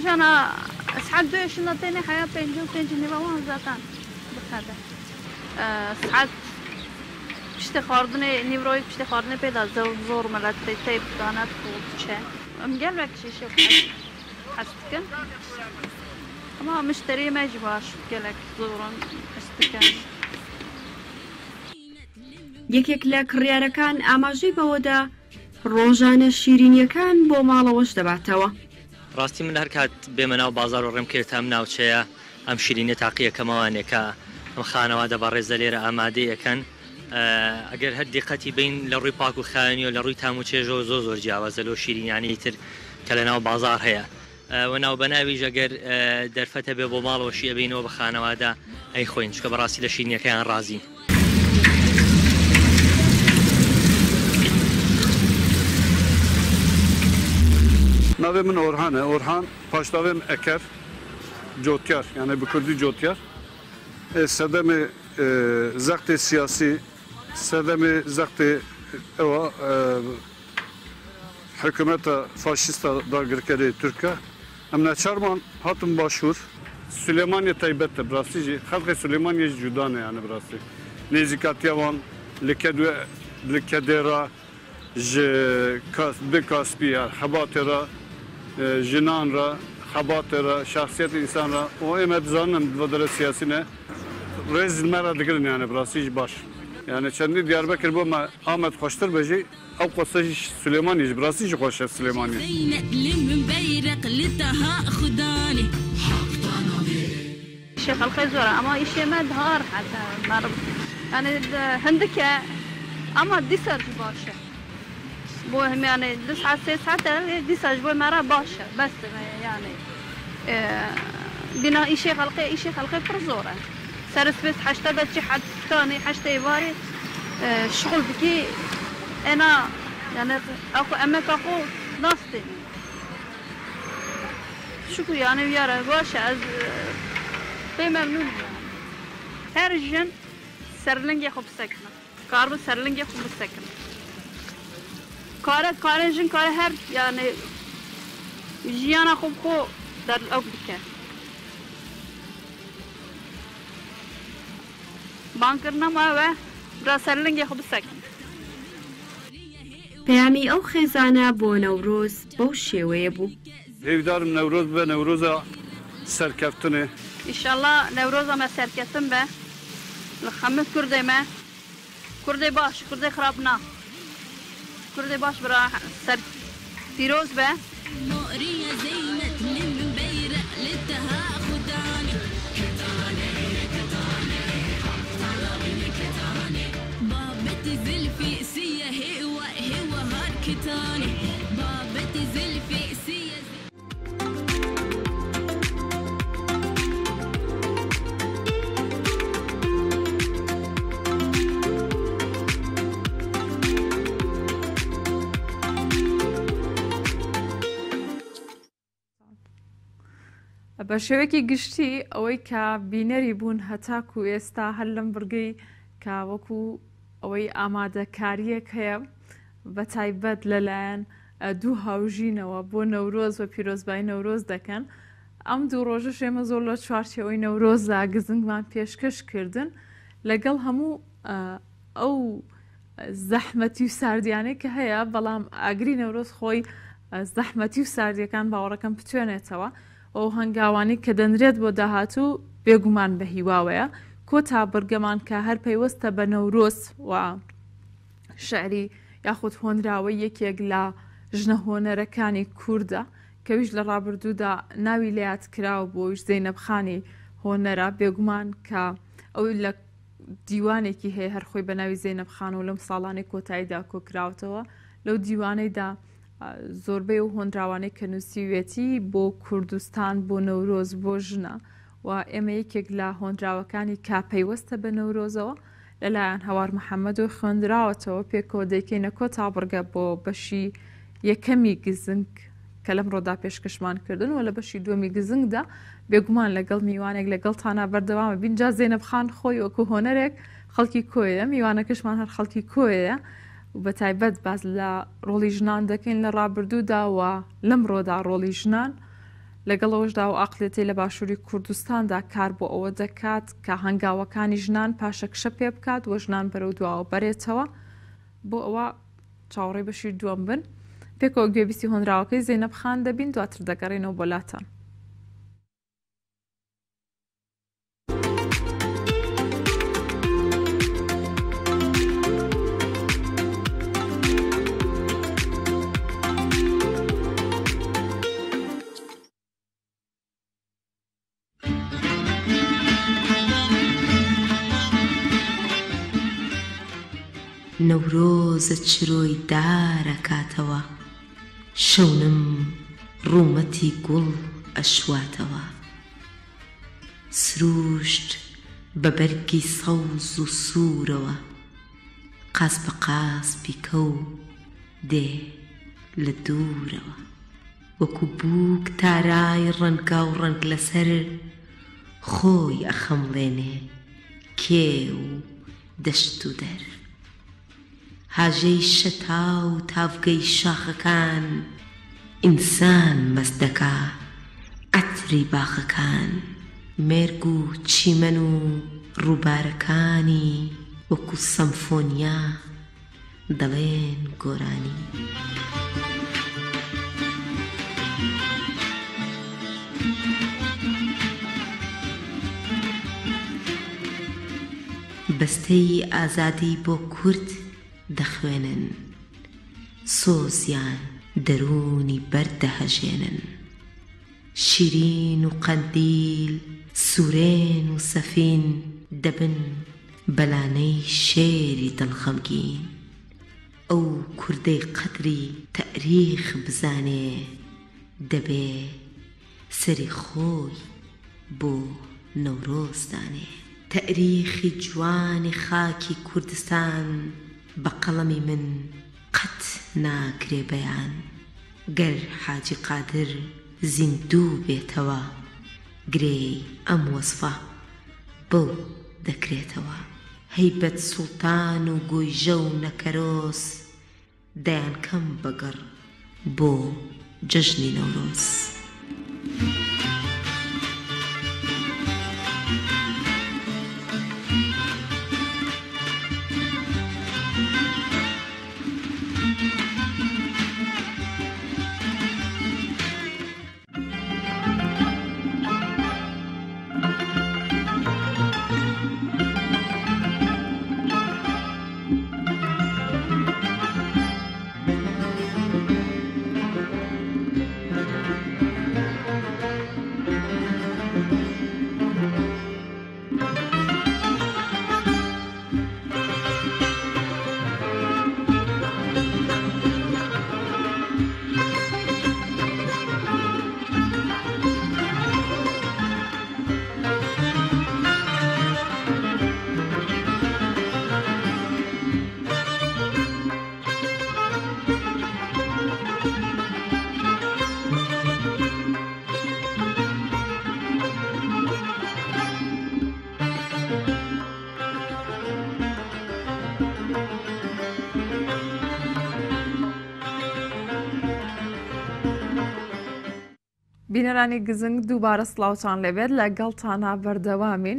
ڕۆژانە سعات دوێشنە تێنێ حیا 5 نیوەوان زاتان بخەدە سعات پشتە خواردنێ نیڤڕۆی پشتە خواردنێ پێدا زۆر مەلات تێ بکانات و بچێ ئەم گەلێکیشێ حەست بکەن ئەمە مشتری مەژی باش گەلێک زۆرن حەست بکەن. یەکێک لە کڕیارەکان ئاماژەی بەوەدا ڕۆژانە شیرینیەکان بۆ ماڵەوەش دەباتەوە. ڕاستی من هەر کات بێمە ناو بازار و ڕێم کرد ئەم ناوچەیە ئەم شیرینە تاقیەکەمەوانێکە ئەم خانەوادە بەڕێزە لێرە ئامادەیەکەن ئەگەر هەر دیقەتی بین لە ڕووی پاک و خاوێنی و لە ڕووی تام و چێژەوە زۆر جیاوازە لەو شیرینیانەی تر کە لە ناو بازار هەیە و ناو بەناویش ئەگەر دەرفەتە بێ بۆ ماڵەوەشی ئەبینەوە بە خانەوادە ئەی خۆین چکە بەڕاستی لە شیرینیەکەیان ڕازین. ناوێ من ئۆرهانە ئۆرهان پاشداوێم ئەکەر جۆتیار یانە بە کوردی جۆتیار سەردەمێ زەقتێ سیاسی سەردەمێ زەقتێ ئەوە حکوومەتە فاشیستە داگیرکەرێ تورکە ئەم ناچارمان هاتم باشوور سولێمانیە تایبەتە براسیژی خەڵقی سولێمانیەش جودانە یانە براستی نێزیکاتیاوان li kedêra ji bi Kaspiya xebatê re jinan re xebatê re şexsiyetê însan re û em hep dizanin vedere siyasî ne rêz me re digirin yani birasî jî baş yani çendî Diyarbekir bû me Ahmet xweştir be jî ew qese jî Sulêmanî jî birasî jî xweş e Sulêmanî. شي خلقي زورا اما اشي ما دهار حتى يعني هندكه اما ديساج باشه بوهم يعني 9 ساعات ديساج بو مرة باشه بس يعني بنا اشي خلقي فرزوره سرس بس حشتا شي حد ثاني حشتا يباري شغل بكي انا يعني اكو امك اكو ناستي شكو يعني ويا باشه از في ممنون هر جن سرلنگ خوب سکنه کار به سرلنگ خوب سکنه کار جن کار هر یعنی جیانا خوب خو در الاوک بکه بانکرنا ما و برا سرلنگ خوب سکنه پەیامی ئەو خێزانە بۆ نەورۆز بەو شێوەیە بوو. هێویدارم نەورۆز بە نەورۆزە سەرکەفتنێ ئینشەڵڵا نەورۆزە مە سەرکەتن بە لە خەمت کوردێ مە کوردێ باش کوردێ خراپ نا کوردێ باش برا سەر پیرۆز بە بە شێوەیەکی گشتی ئەوەی کە بینەری بوون هەتاکو ئێستا هەر لەم بڕگەی کاوەکو ئەوەی ئامادەکاریەک هەیە بە تایبەت لەلایەن دوو هاوژینەوە بۆ نەورۆز و پیرۆزبای نەورۆز دەکەن. ئەم دوو ڕۆژە شێمە زۆر لە چوارچێەوەی نەورۆزدا گزنگمان پێشکەش کردن لەگەڵ هەموو ئەو زەحمەتی و ساردیانەی کە هەیە بەڵام ئاگری نەورۆز خۆی زەحمەتی و ساردیەکان باوەڕەکەم بتوێنێتەوە ئەو هەنگاوانی کە دەنرێت بۆ داهاتوو بێگومان بە هیواوەیە کۆتا بەرگەمان کە هەر پەیوەستە بە نەورۆز و شعری یاخود هۆنراوەی یەکێک لە ژنە هۆنەرەکانی کووردە کەویش لە ڕابردوودا ناوی لەیاد کراوە بۆیش زەینەبخانی هۆنەرە بێگومان کە ئەو لە دیوانێکی هەیە هەرخۆی بە ناوی زەینەبخان و لەم ساڵانی کۆتاییدا کۆکراوتەوە لەو دیوانەیدا زۆربەی و هۆنراوانەی کە نووسیوێتی بۆ کوردستان بۆ نەورۆز بۆ ژنە و ئێمە یەکێک لە هۆنراوەکانی کاپەیوەستە بە نەورۆزەوە لەلایەن هەوار محەممەد و خوێندراوەتەوە پێکەوە دەیکەینە کۆتا بڕگە بۆ بەشی یەکەمی گزنگ کە لەم ڕۆدا پێشکەشمان کردن و لە بەشی دووەمی گزنگدا بێگومان لەگەڵ میوانێک لەگەڵتانە بەردەوامە بینجا زەینەبخان خۆی وەکو هۆنەرێک خەڵکی کۆیە میوانەکەشمان هەر خەڵکی کۆیە و بە تایبەت باز لە ڕۆڵی ژنان دەکەین لە ڕابردووداوە لەم ڕۆدا ڕۆڵی ژنان لەگەڵەوەشدا و ئاقلێتی لە باشووری کوردستاندا کار بۆ ئەوە دەکات کە هەنگاوەکانی ژنان پاشەکشە پێ بکات و ژنان بەرەو دواوە بەرێتەوە بۆ ئەوە چاوەڕێی بەشی دووەم بن. پێکەوە گوێبیستی هۆنراوەکەی زەینەب خان دەبین، دواتر دەگەڕێنەوە بۆ لاتان. نەورۆزە چرۆی دارەکاتەوە، شەونم ڕوومەتی گوڵ ئەشواتەوە، سروشت بە بەرگی سەوز و سوورەوە، قاس بە قاس بیکە و دێ لە دوورەوە، وەکو بووک تارای ڕەنگا و ڕەنگ لەسەر خۆی ئەخەمڵێنێ کێ و دەشت و دەر، هاژەی شەتا و تاڤگەی شاخەکان، ئینسان مەستەکە عەتری باخەکان، مێرگ و چیمەن و ڕووبارەکانی وەکو سەمفۆنیا دەڵێن گۆرانی. بەستەی ئازادی بۆ کورد دەخوێنن، سۆزیان دەرونی بەردەهەژێنن، شیرین و قەندیل سوورێن و سەفین دەبن بەلانەی شێری دڵخەمگین، ئەو کوردەی قەدری تەریخ بزانێ دەبێ سەری خۆی بۆ نەورۆزدانێ، تەریخی جوانی خاکی کوردستان بە قەڵەمی من قەت ناکرێ بەیان، گەر حاجی قادر زیندوو بێتەوە گرێی ئەم وەسفە بەو دەکرێتەوە، هەیبەت سوڵتان و گۆیژە و نەکەرۆس دەیان کەم بەگەڕ بۆ جەژنی نەورۆز. بینەرانی گزنگ دووبارە سڵاوتان لەبێت، لەگەڵتانە بەردەوامین.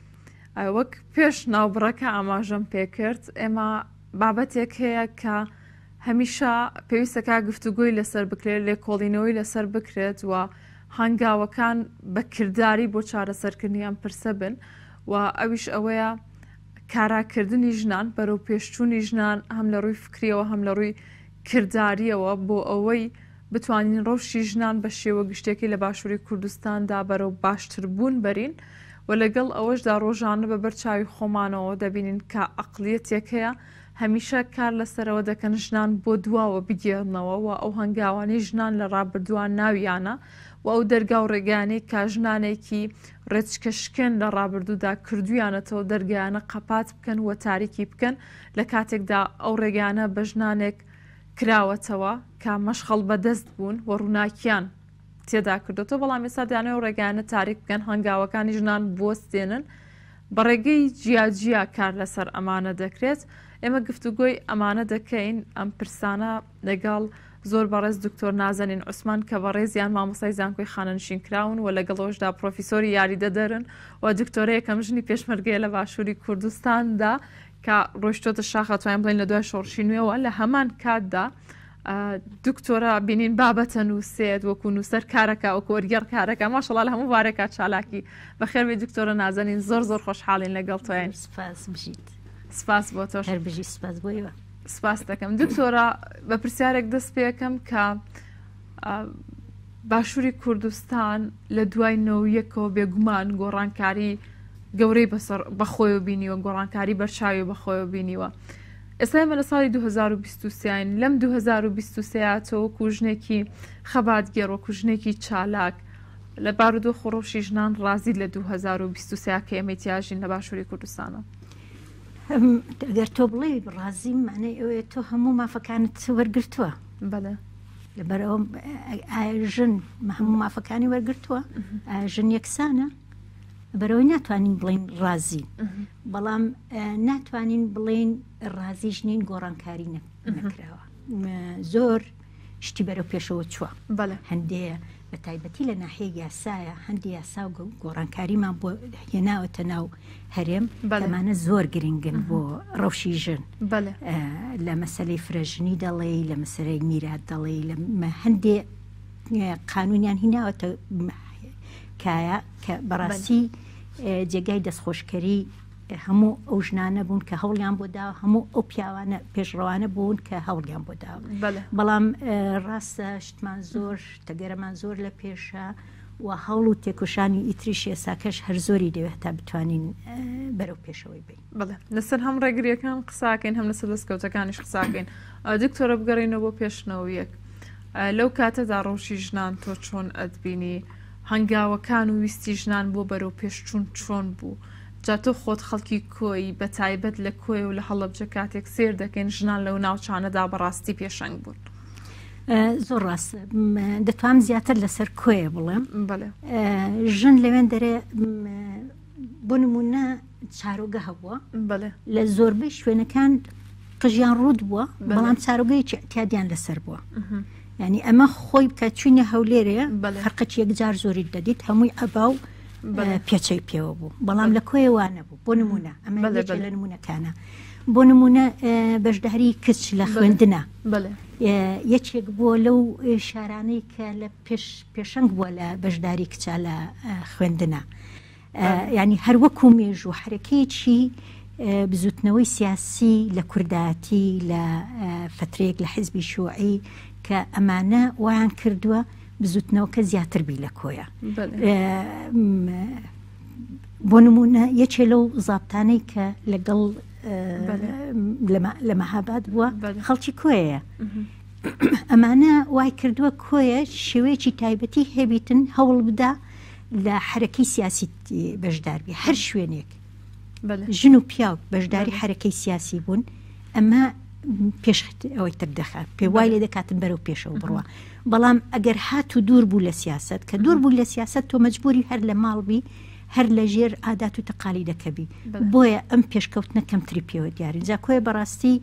وەک پێش ناوبڕەکە ئاماژەم پێکرد، ئێمە بابەتێک هەیە کە هەمیشە پێویستەکە گفتوگوی لەسەر بکرێت، لێکۆڵینەوەی لەسەر بکرێت و هەنگاوەکان بە کردداری بۆ چارەسەرکردنیان پرسە بن، و ئەویش ئەوەیە کاراکردنی ژنان بەرەو پێشچوونی ژنان هەم لە ڕووی فکریەوە هەم لە ڕووی کردداریەوە بۆ ئەوەی بتوانین ڕەوشی ژنان بە شێوە گشتێکی لە باشووری کوردستاندا بەرەو باشتربوون بەرین، و لەگەڵ ئەوەشدا ڕۆژانە بە بەرچاوی خۆمانەوە دەبینین کە عەقڵیەتێک هەیە هەمیشە کار لەسەرەوە دەکەن ژنان بۆ دواوە بگێڕنەوە، و ئەو هەنگاوانی ژنان لە ڕابردووان ناویانە، و ئەو دەرگا و ڕێگانەی کا ژنانێکی ڕێچکەشکێن لە ڕابردوودا کردویانەتەوە دەرگایانە قەپات بکەن و تاریکی بکەن، لە کاتێکدا ئەو ڕێگانە بە ژنانێک کراوەتەوە کە مەشخەڵ بەدەست بوون و ڕووناکیان تێدا کردوەوە، بەڵام ئێستا دەیانەوە ڕێگانە تاریک بکەن، هەنگاوەکانی ژنان بوەستێنن، بە ڕێگەی جیاجیا کار لەسەر ئەمانە دەکرێت. ئێمە گفتوگۆی ئەمانە دەکەین، ئەم پرسانە لەگەڵ زۆر بەڕێز دکتۆر نازەنین عوسمان کە بەڕێزیان مامۆستای زانکۆی خانەنشینکراون و لەگەڵەوەشدا پرۆفیسۆری یاریدە دەرن و دکتۆرەیەکەم ژنی پێشمەرگەیە لە باشووری کوردستاندا کە ڕۆیشتۆتە شاخە توانین بڵین لە دوای شۆڕشی نوێەوە لە هەمان کاتدا دکتۆرە بینین بابەتە نووسێت وەکو نووسەر کارەکە و کۆریگەر کارەکە ماشەڵڵا لە هەموو وارێکات چالاکی بەخێربێ دکتۆرە نازەنین زۆر خۆشحاڵین لەگەڵ تۆیان. سپاس بژیت. سپاس بۆ تۆش. هەر بژی سپاس بۆیەوە. سپاس دەکەم دکتۆرە بە پرسیارێک دەست پێەکەم کە باشووری کوردستان لە دوای نەوەیەکەوە بێگومان گۆڕانکاری گەورەی بەخۆی بینیوە گۆڕانکاری بەرچاوی بەخۆی بینیوە. ئێستا ئێمە لە ساڵی 2023 لەم 2023 کوژنێکی خەباتگێڕ و کوژنێکی چالاک لە بارودۆ خۆڕۆشی ژنان ڕازی لە 2023 کە ئێمە تیاژین لە باشووری کوردستانە. ئەگەر تۆ بڵێ ڕازیم معنی ئەوێ تۆ هەموو مافەکانت وەرگرتووە. بەڵێ لەبەرەوە ژن هەموو مافەکانی وەرگرتووە ژن یەکسانە بەرەوەی ناتوانین بڵین ڕازی بەڵام ناتوانین بڵین ڕازی ژنین گۆڕانکاری نەکراوە زۆر شتی بەرەو پێشەوە چووە هەندەیە بە تایبەتی لە ناحەیە یاسایە هەندی یاسا و گۆڕانکاریمان بۆ هێناوەتە ناو هەرێم ئەمانە زۆر گرنگن بۆ ڕەوشی ژن لە مەسەلەی فرەژنی دەڵێ لە مەسەلەی میرات دەڵێ لە هەندێ قانونیان هیناوەتە کایە کە بەڕاستی جێگای دەستخۆشکەری هەموو ئەو ژنانە بوون کە هەوڵیان بۆ داوە هەموو ئەو پیاوانە پێشڕەوانە بوون کە هەوڵیان بۆ داوە بەڵام ڕاستە شتمان زۆر تەگەرەمان زۆر لە پێشە و هەوڵ و تێکۆشانی ئیتریش ێساکەش هەر زۆری دەوێت تا بتوانین بەرەو پێشەوەی بین. بڵێ لەسەر هەم ڕێگریەکان قساکەین هەم لەسەر دەستکەوتەکانیش قساکەین. دکتۆرە بگەڕینەوە بۆ پێشنەوەیەک لەو کاتەدا ڕۆژی ژنان تۆ چۆن ئەدبینی هەنگاوەکان و ویستی ژنان بۆ بەرەو پێشچوون چۆن بوو جا تۆ خۆت خەڵکی کۆی بە تایبەت لە کۆی و لە هەڵەبجە کاتێک سێر دەکەین ژنان لەو ناوچانەدا بەڕاستی پێشەنگ بوون. زۆر ڕاست دەتوانم زیاتر لەسەر کۆیە بڵێم ژن لەوێن دەرێ بۆ نمونە چارۆگە هەبووە لە زۆربەی شوێنەکان قژیان ڕوود بووە بەڵام چارۆگەیەکی ئەتیادیان لەسەر بووە. یعنی ئەمە خۆی بکە چوینە هەولێرەیە فەرقەتی یەکجار زۆری دەدیت هەمووی ئەبا و پێچەی پێوە بوو بەڵام لە کۆیەوانە بوو بۆ نمونە ئەمە لە نمونونەکانە بۆ نمونە بەشداری کچ لە خوێندنە یەکێک بووە لەو شارانەی کە لە پێشەنگ بووە لە بەشداری کچە لە خوێندنە ینی هەروەکو مێژ و حرەکەیەکی بزوتنەوەی سیاسی لە کورداتی لە فترێک لە حیزبی شوعی کە ئەمانە وایان کردووە بزوتنەوەکە زیاتر بی لە کۆیە بۆ نمونە یەکێ لەو زابطانەی کە لەگەڵ لە مەهاباد بووە خەڵکی کۆیە ئەمانە وای کردووە کۆیە شێوەیەکی تایبەتی هەبیتن هەوڵ بدا لە حرەکەی سیاسی بەشداربی هەر شوێنێک ژن و پیاو بەشداری حرەکەی سیاسی بوون ئەمە پێش ئەوەی تر دەخات پێ وای لێ دەکاتن بەرەو پێشەوە بڕوە بەڵام ئەگەر هات و دوور بوو لە سیاست کە دوور بوو لە سیاست تۆ مەجبوری هەر لە ماڵبی هەر لە ژێر عادات و تەقالی دەکەبی بۆیە ئەم پێشکەوتنە کەمتری پێوە دیاری جا کۆیە بەڕاستی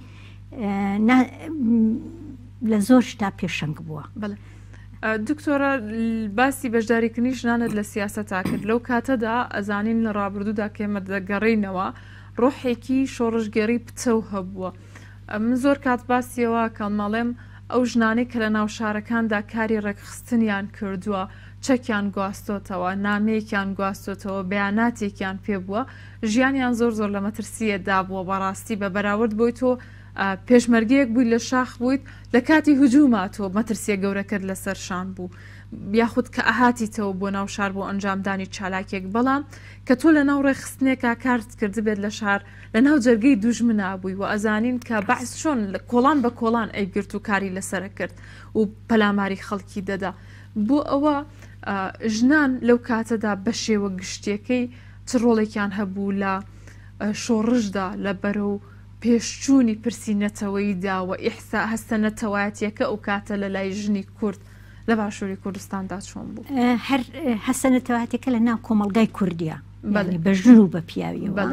لە زۆر شتا پێشەنگ بووە. دکتۆرە باسی بەشداریکردنی ژنانت لە سیاسەتا کرد لەو کاتەدا ئەزانین لە ڕابردوودا کێمە دەگەڕینەوە ڕۆحێکی شۆڕژگەری پچە و هەبووە من زۆر کات باسیەوە کەمەڵێم ئەو ژنانەی کە لە ناو شارەکاندا کاری ڕێکخستنیان کردووە چەکیان گواستۆتەوە نامەیەکیان گواستۆتەوە بەیاناتێکیان پێبووە ژیانیان زۆر لە مەترسیەدا بووە بەڕاستی بە بەراورد بۆی تۆ پێشمەرگەیەک بوویت لە شاخ بوویت لە کاتی هجووماتۆ مەترسیە گەورەکەت لەسەر شان بوو یاخود کە ئاهاتیتەوە بۆ ناو شار بۆ ئەنجامدانی چالاکێک بەڵام کە تۆ لە ناو ڕێخستنێکا کارت کردبێت لە شار لە ناو جەرگەی دوژمنە بووی و ئەزانین کە بەعس چۆن کۆڵان بە کۆڵان ئەیگرت و کاری لەسرە کرد و پەلاماری خەڵکی دەدا بۆ ئەوە ژنان لەو کاتەدا بە شێوە گشتیەکەی چ ڕۆڵێکیان هەبوو لە شۆڕشدا لە بەرەو پێشچوونی پرسیینەتەوەیدا و ئیحسا هەستە نەتەوایەتیەکە ئەو کاتە لە لای ژنی کورد لە باشووری کوردستاندا چۆن بوو هەر هەستە نەتەوایەتەکە لە ناو کۆمەڵگای کوردیە بە ژن و بە پیاویەوە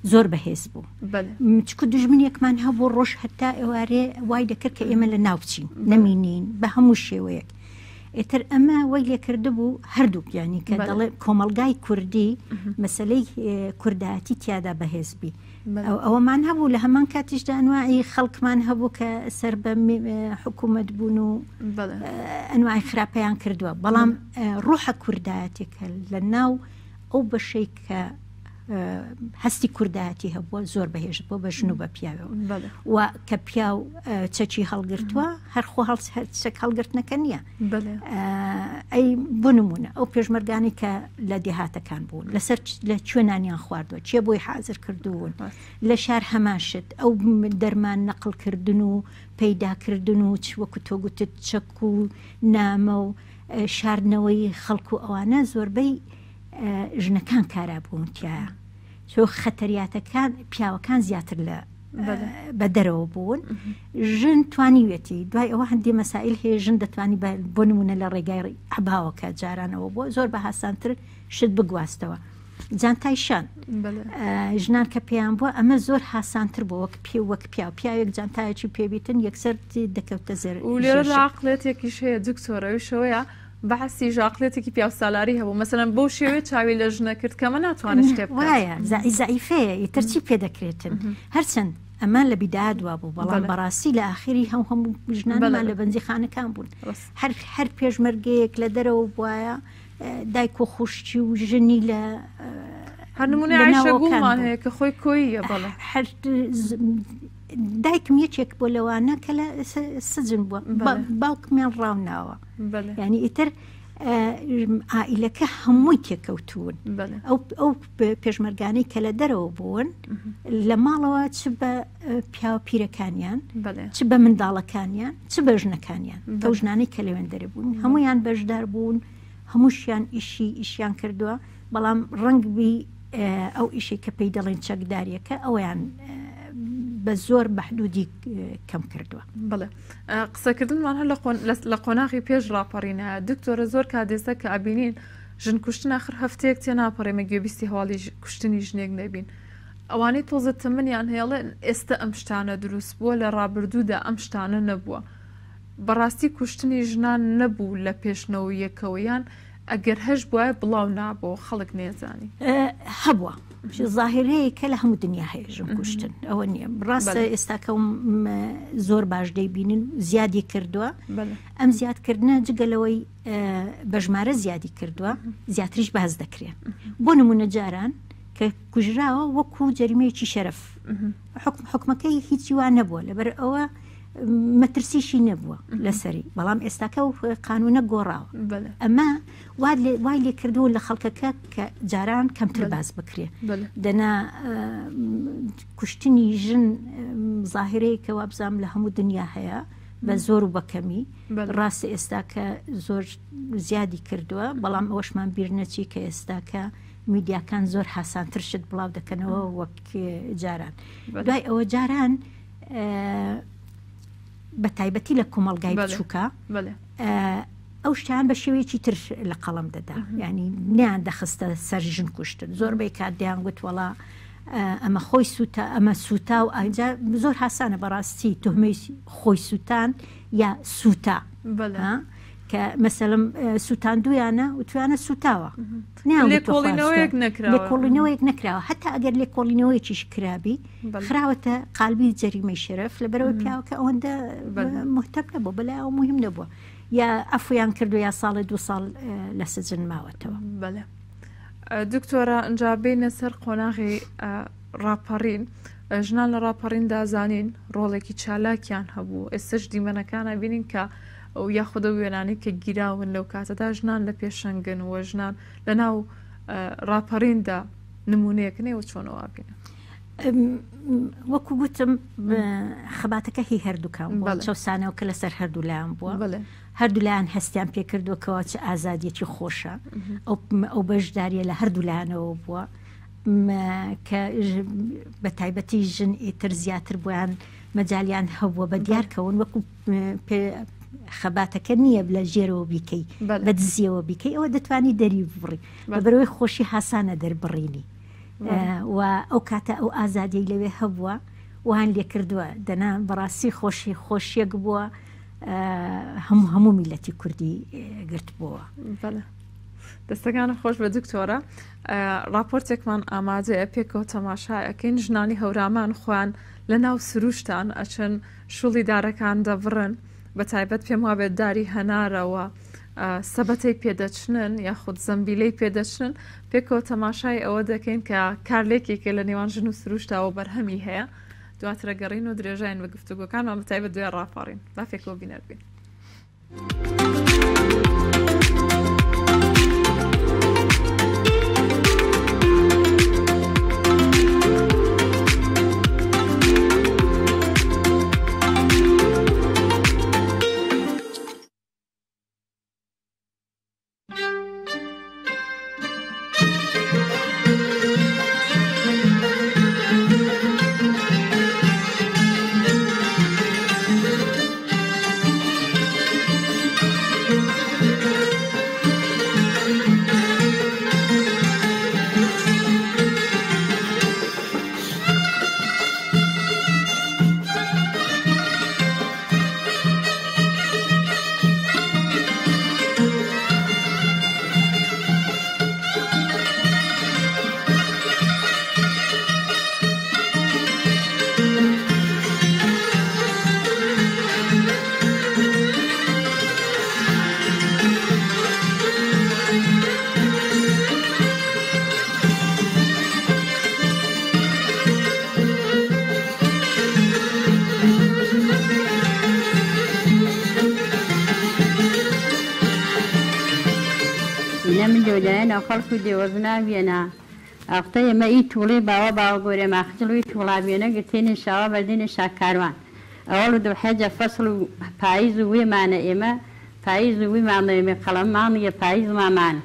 زۆر بەهێز بوو چکو دژمنێکمان هەبوو ڕۆژ هەتا ئێوارێ وای دەکرد کە ئێمە لە ناو بچین نەمینین بە هەموو شێوەیەک ئێتر ئەمە وای لێکرده بوو هەردووک یانی کە دەڵێ کۆمەلگای کوردی مەسلەی کوردایەتی تیادا بەهێزبی ئەوەمان هەبوو لە هەمان کاتیشدا ئەنواعی خەڵکمان هەبوو کە سەر بە حکوومەت بوون و ئەنواعی خراپەیان کردووە بەڵام ڕۆحە کوردایەتێکە لە ناو ئەو بەشەی کە هەستی کوردایەتی هەبووە زۆر بەهێژ بۆ بە ژن و بە پیاوەوە و کە پیا و چەکی هەڵگرتووە هەرخۆ چەک هەڵگرتنەکە نییە ئەی بۆ نمونە ئەو پێشمەرگانی کە لە دێهاتەکان بوون لەسەر لە کوێنانیان خواردووە چێ بۆی حازر کردوون لە شار هەماشت ئەو دەرمان نەقڵکردن و پەیداکردن و وەکو تۆ گوتت چەک و نامە و شاردنەوەی خەڵکو ئەوانە زۆربەی ژنەکان کارا بوون تایە چۆ خەتەریاتەکان پیاوەکان زیاتر لە بە دەرەوە بوون ژن توانیوێتی دوای ئەوە هەندی مەسائل هەیە ژن دەتوانی بۆ نمونە لە ڕێگای عباوەکە جارانەوە بۆ زۆر بە هاسانتر شت بگواستەوە جانتایشان ژنان کە پێیان بووە ئەمە زۆر هاسانتر بۆ وەک پیاوێک جانتایەکی پێبیتن یەکسەر دەکەوتە زێر و لێرە عقلێتێکیش هەیە دکتۆرەویشەوەیە بەحسی ژاقلێتێکی پیاو سالاری هەبوو مەسەلەن بۆ شێوێ چاوی لە ژنە کرد کەمە ناتوانێت شتێ وایە زائیفەیە ئیترچی پێدەکرێتن هەرچەند ئەمان لە بیدا دوا بوو بەڵام بەڕاستی لە ئاخری هەموو ژنانمان لە بەنجی خانەکان بوون هەر پێشمەرگەیەک لە دەرەوە بواە دایک و خوشتی و ژنی لە هەر نمونە عایشە گوڵمان هەیە کە خۆی کۆییە بەڵێ دایکم یەکێک بۆ لەوانە کە لە سجن بووە باوکمیان ڕاوناوە ینی ئیتر ئائیلەکە هەمووی تێکەوتون ئەو پێشمەرگانەی کە لە دەرەوە بوون لە ماڵەوە چ بە پیاوە پیرەکانیان چ بە منداڵەکانیان چ بە ژنەکانیان ئەو ژنانەی کە لەوێن دەرە بوون هەمویان بەشدار بوون هەمووشیان ئیشیان کردووە بەڵام ڕەنگبی ئەو ئیشی کە پێی دەڵێن چەکداریەکە ئەویان بە زۆر بەحدودی کەم کردووە بڵێ قسەکردنمان هەر لە قۆناغی پێش ڕاپەڕینە دکتۆرە زۆر کادێسە کە ئابینین ژن کوشتن آخر هەفتەیەک تێ ناپەڕێمە گوێبیستی هەواڵی کوشتنی ژنێک نەبین ئەوانەی تۆزە تەمەنیان هێڵێن ئێستا ئەم شتانە دروست بووە لە ڕابردوودا ئەم شتانە نەبووە بەڕاستی کوشتنی ژنان نەبوو لە پێشنەوە یەکەوەیان ئەگەر هەش بووە بڵاو نابۆ خەڵک نێزانی هەبووە ظاهرەیە کە لە هەموو دنیا هەیە ژن کوشتن ئەوە نییە ڕاستە ئێستاکە زۆر باش دەیبینن زیادی کردووە ئەم زیادکردنە جگەلەوەی بەژمارە زیادی کردووە زیاتریش باز دەکرێن بۆ نمونە جاران کە کوژراوە وەکو جەریمەیەکی شەرف حکومەکەی هیچی وان نەبووە لەبەر ئەوە مەترسیشی نەبووە لەسەری بەڵام ئێستاکە و قانونە گۆڕاوە ئەمە وای لێ کردووە لە خەڵکەکە کە جاران کەمتر باز بکرێ دەنا کوشتنی ژن ظاهرەیە کە وابزام لە هەموو دنیا هەیە بە زۆر و بەکەمی ڕاستە ئێستاکە زۆر زیادی کردووە بەڵام ئەوەشمان بیر نەچی کە ئێستاکە میدیاکان زۆر حسانتر شت بڵاو دەکەنەوە وەک جاران دوای ئەوە جاران بە تایبەتی لە کۆمەڵگای بچووکە ئەو شتیان بە شێوەیەکی تر لە قەڵم دەدا ینی نیان دەخستە سەر ژن کوشتن زۆربەی کاتدەیان گوت وەڵا ئەمە خۆی سووتە ئەمە سووتا و ئەنجا زۆر حسانە بەڕاستی تهمەی خۆی سووتان یا سووتا کە مەسەلم سووتان دویانە و توانە سووتاوە لێکۆڵینەوەیەک نەکراوە حتا ئەگەر لێکۆڵینەوەیەکیش کرابی خراوەتە قالبی جەریمەی شەرف لەبەرەوەی پیاوەکە ئەوەندە مهتەب نەبوو بەلای ئەو مهم نەبووە یا ئەفویان کردو یا ساڵی 2 ساڵ لە سجن ماوەتەوە بەڵێ دکتۆرە ئەنجا بینە سەر قۆناغی ڕاپەڕین ژنان لە ڕاپەڕیندا زانین ڕۆڵێکی چالاکیان هەبوو ئێستش دیمەنەکانە بینین کە ئەو یاخودە وێنانی کە گیراون لەو کاتەدا ژنان لە پێشەنگن وە ژنان لە ناو ڕاپەڕیندا نمونەیەکنەوە چۆنەوە بینە وەکو گوتم خەباتەکە هی هەردووکان بووە چەسانەوە کە لەسەر هەردوو لایان بووە هەردوو لایەن هەستیان پێکردووەکەوە چه ئازادیەکی خۆشە ئەو بەشداریە لە هەردوو لایەنەوە بووە کە بە تایبەتی ژن ئیتر زیاتر بۆیان مەجالیان هەبووە بە دیارکەون وەکو خەباتەکە نییە لە ژێرەوە بیکەی بە دزیەوە بیکەی ئەوە دەتوانی دەری بڕی بەبەرەوەی خۆشی حسانە دەربڕینی و ئەو کاتە ئەو ئازادی لەوێ هەبووە وان لێ کردووە دەنا بەڕاستی خۆشیەک بووە هەموو میلەتی کوردی گرت بووە. دەستەکانە خۆش بە دکتۆرە راپۆرتێکمان ئامادەیە پێکەوە تەماشایەکەین ژنانی هەورامان خوان لە ناو سروشتان ئەچن شوڵی دارەکان دەڤڕن بە تایبەت پێم وابێت داری هەنارەوە سەبەتەی پێدەچنن یاخود زەمبیلەی پێدەچنن پێکەوە تەماشای ئەوە دەکەین کە کارلێکێکە لە نێوان ژن و سروشتاوە بەرهەمی هەیە دواترە گەڕین و درێژین بە گفتوگۆکانمان بە تایبەت دوێ ڕاپەڕین با پێکەوە بینەربین. خەڵک و دێوەزناوێنە ئەختە ئێمە ئی توڵی باوە باوەگۆرێ ماخجڵوی توڵابێنە گرتێنی شاوە بەردێنی شاکاروان ئەوەڵ و دوحەجە فەسڵ و پاییز و وێمانە ئێمە پاییز و وێمانەێمە قەڵەم ماڵیە پاییز مامانە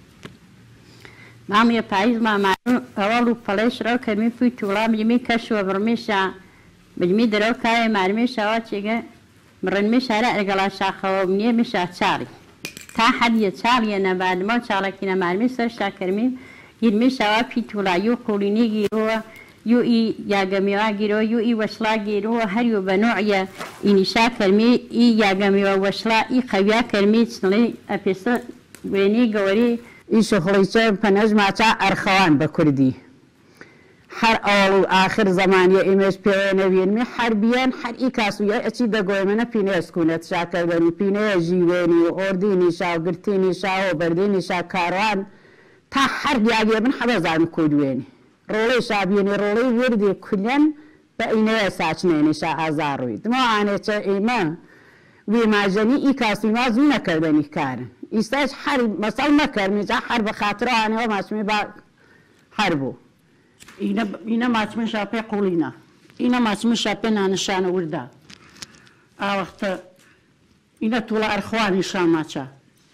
ماڵیە پاییز مامان ئەوەڵ و پەڵێشرەوە کەمی فوی توڵام یمی کەشوە بڕمێشە بجمی دەرەوە کایە مارمێشەوە چێگە بڕنمێ شارە ئەرگەڵا شاخەوە منیە مێشا چاڵی تا حەدیە چاڵیە نەبادمە و چاڵێکی نەمارمی سەر شاکەرمی گیرمی شاوا پی توڵا یو قوڵینی گیرەوە یو ئی یاگەمیوا گیرەوە یو ئی وەشلا گیرەوە هەریو بە نوعیە ئینیشا کەرمی ئی یاگەمیوە وەشلا ئی قەویا کەرمی چنڵی ئەپێسە وێنی گەوەری ئیشە خڵیچە پەنەژ ماچە ئەرخەوان بە کوردی هەر ئەوڵ و ئاخر زمانیە ئێمەش پێوێنەوێنمی هەربیان هەر ئی کاسوویە ئەچی دەگۆیمەنە پینێسکوونەت شاکردنی پینەیە ژیوێنی و ئۆردینی شاوگرتینی شاوە بەردێنی شاکاروان تا هەر دیاگێ من حەبەزانم کودوێنی ڕۆڵەی شابیێنی ڕۆڵەی وردی کولەن بە ئینەیە ساچنێنی شا ئازاڕووی دمەوانێتە ئێمە وێماژەنی ئی کاسووی ما زوو نەکردنی کارن ئیستاش هەر مەسەڵ نەکردمیجا هەر بە خاترەوانەوە ماچمی با هەر بوو اینە ماچمەشا پێ قوڵینە اینە ماچمەشا پێ نانشانە وردا ئاوەختە اینە توڵە ئەرخوانی شاماچە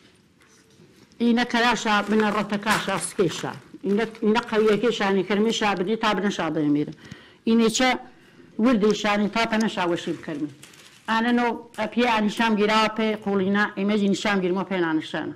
اینە کەراشا بنە ڕەتەکاشا سکێشا اینە قەویەکەیشانی کەرمیشا بدی تا بنەشا دەمێرە اینێچە وردی شانی تا پەنەشا وەشی بکەرمی ئانەنۆ ئەپێ ئانیشام گیراوە پێ قوڵینە ئێمەجی نیشام گیرمە پێ نانشانە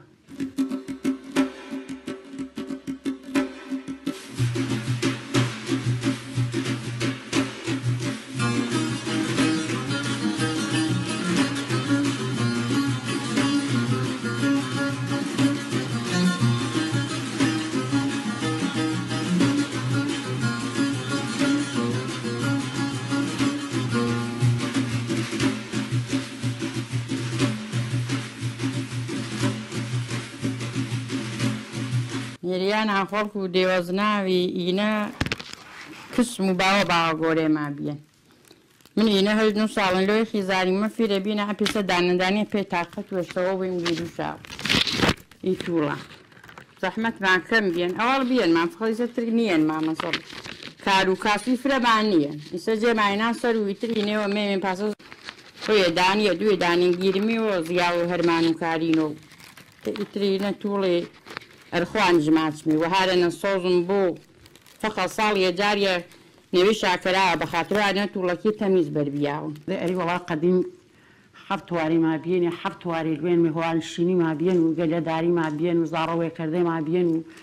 نێریان هەخۆڵک و دێوەزناوی ئینە کسم و باوە باوەگۆرێما بیەن من ئینە هەر 9 ساڵن لۆی خیزاری مەفیرە بینە ئەپێسە دانەدانی پێ تاقەت وێشتەوە بوویم گیروشاو ئی تووڵە زەحمەتمان کەم بیەن ئەوەڵ بیەن مافخەڵیزەتر نیەن مامەسەڵ کار و کاسوی فرەمان نییە ئیسە جێماینان سەر و ویترینەوە مێمێن پاسە خۆیە دانیە دوێ دانین گیرمیەوە زیا و هەرمان و کارینەوە ئیترینە تووڵێ ئەرخوان ژماچمی وهارەنە سۆزم بۆ فەقە ساڵیە جاریە نێوی شاکەراوە بە خاترانە تووڵەکی تەمیز بەربیاون ئەری وڵا قەدیم حەفت واری ما بێنێ حەفت واری دوێن میهوان شینی ما بێن و گەلەداری ما بێن و زاڕەوەی کردەی ما بێن و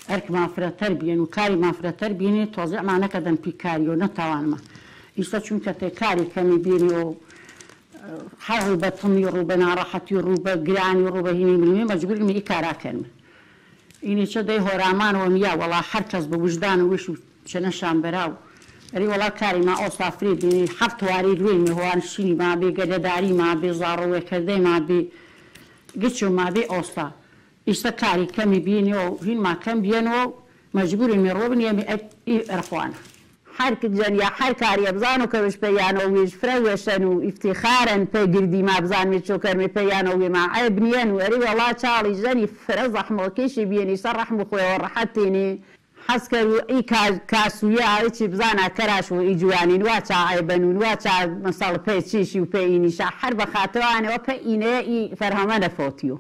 ئەرک مافرەتەر بێن و کاری مافرەتەر بینێ تۆزە ئەمانەکەدەن پیکاری و نەتاوانمە ئیستا چونکە تێ کاری کەمی بینی و حەڵ بە تڵمی ڕوو بە ناڕەحەتی و ڕوو بە گرانی و ڕوو بە هینی ملمی مەجبوری منی کاراکەن اینی چە دەی هۆرامانەوە میا وەڵا هەر کەس بە وجدان و وش و چەنەشان بەراو ئەری وەڵا کاری ما ئەوستا فرێ بینی هەفت واری دوێنی هۆوان شینی ما بێ گەلەداری ما بێ زاڕۆوێکردەی ما بێ گچ و ما بێ ئۆستا ئیستا کاری کەمی بینی و هین ما کەم بێنەوە مەجبوری میڕۆ بن یەمی ئەرخوانە هەر کجن یا هەر کاریە بزان و کەوش پێیانەوە وێژ فرە وێشەن و ئیفتیخارن پێ گردی ما بزانێت چۆکەرمێ پێیانەوە وێ ما عیب نیەن و ئەری وەڵا چاڵی ژەنی فرە زەحمەکەشی بێنی سەر ڕەحم و خۆیەوە ڕەحەت تێنێ حەز کرد و ئی کاسوویە هەرچی بزانە کەراش و ئی جوانین وا چا عیبەن و وا چا مەسەڵ پێ چیشی و پێ ئینیشا هەر بە خاتەوانەوە پێ ئینەیە ئی فەرهەمە نەفۆتیوە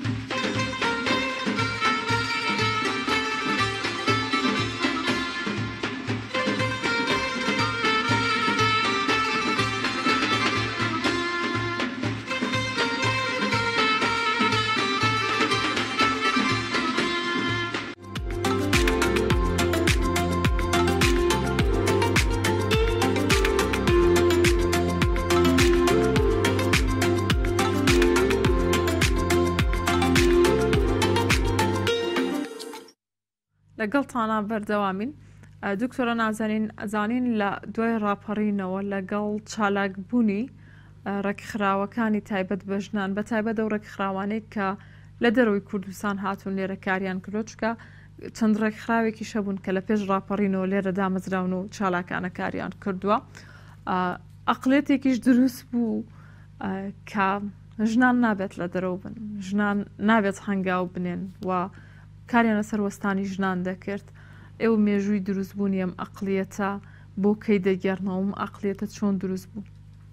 لەگەڵتانە بەردەوامین دکتۆرە نازانین ئەزانین لە دوای ڕاپەڕینەوە لەگەڵ چالاکبوونی ڕێکخراوەکانی تایبەت بە ژنان بە تایبەت ئەو ڕێکخراوانەی کە لە دەرەوەی کوردستان هاتوون لێرە کاریان کردو چکە چەند ڕێکخراوێکی شەبوون کە لە پێش ڕاپەڕینەوە لێرە دامەزراون و چالاکانە کاریان کردووە ئەقلێتێکیش دروست بوو کە ژنان نابێت لە دەرەوە بن ژنان نابێت هەنگاو بنێن و کاریانە سەروەستانی ژنان دەکرد ئێوە مێژووی دروستبوونی ئەم ئەقلیەتە بۆ کەی دەگەڕنەوەم ئەقلیەتە چۆن دروست بوو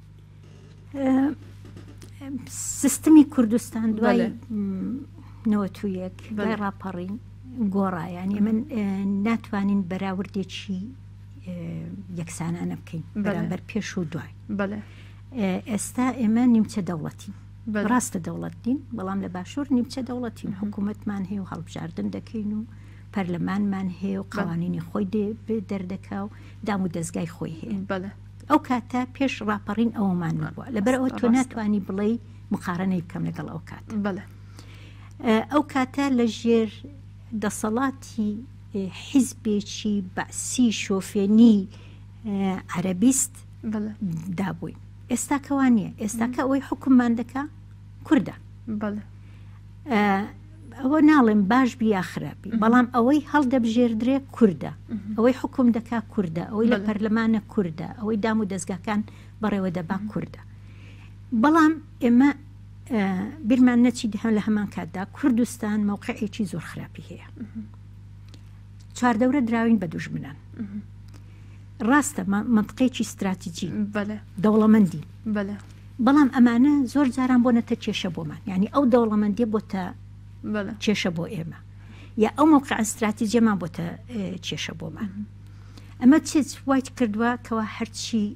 سیستمی کوردستان دوای نەوەتویەک دوای ڕاپەڕین گۆڕایانی من ناتوانین بەراوردێکی یەکسانانە بکەین بەرامبەر پێش و دوای ئێستا ئێمە نیمچە دەوڵەتین ڕاستە دەوڵەتین بەڵام لە باشوور نیمچە دەوڵەتین حکوومەتمان هەیە و هەڵبژاردن دەکەین و پەرلەمانمان هەیە و قوانینی خۆی دەردەکا و دام و دەستگای خۆی هەیە ئەو کاتە پێش ڕاپەڕین ئەومان بووە لەبەر ئەوە تۆ ناتوانانی بڵێ مقارنەی بکەم لەگەڵ ئەو کات ئەو کاتە لە ژێر دەسەڵاتی حیزبێکی بەعسی شۆفێنی عەرەبیست دابووین ئێستا کەوانە ئێستاکە ئەوەی حکوممان دەکا کووردە ئەوە ناڵێم باش بیا خراپی بەڵام ئەوەی هەڵدەبژێردرێ کووردە ئەوەی حکوم دەکا کووردە ئەوەی لە پەرلەمانە کووردە ئەوەی دام و دەستگاکان بەڕێوە دەبا کووردە بەڵام ئێمە بیرمان نەچی لە هەمان کاتدا کوردستان مووقعێکی زۆر خراپی هەیە چواردەورە دراوین بە دوژمنان ڕاستە منطقەیەکی استراتیجی دەوڵەمەندی بەڵام ئەمانە زۆر جاران بۆ نەتە کێشە بۆمان یعنی ئەو دەوڵەمەندی بۆتە کێشە بۆ ئێمە یا ئەو مووقع استراتیجیەمان بۆتە کێشە بۆمان ئەمە چێت وایت کردووە کەوا هەرچی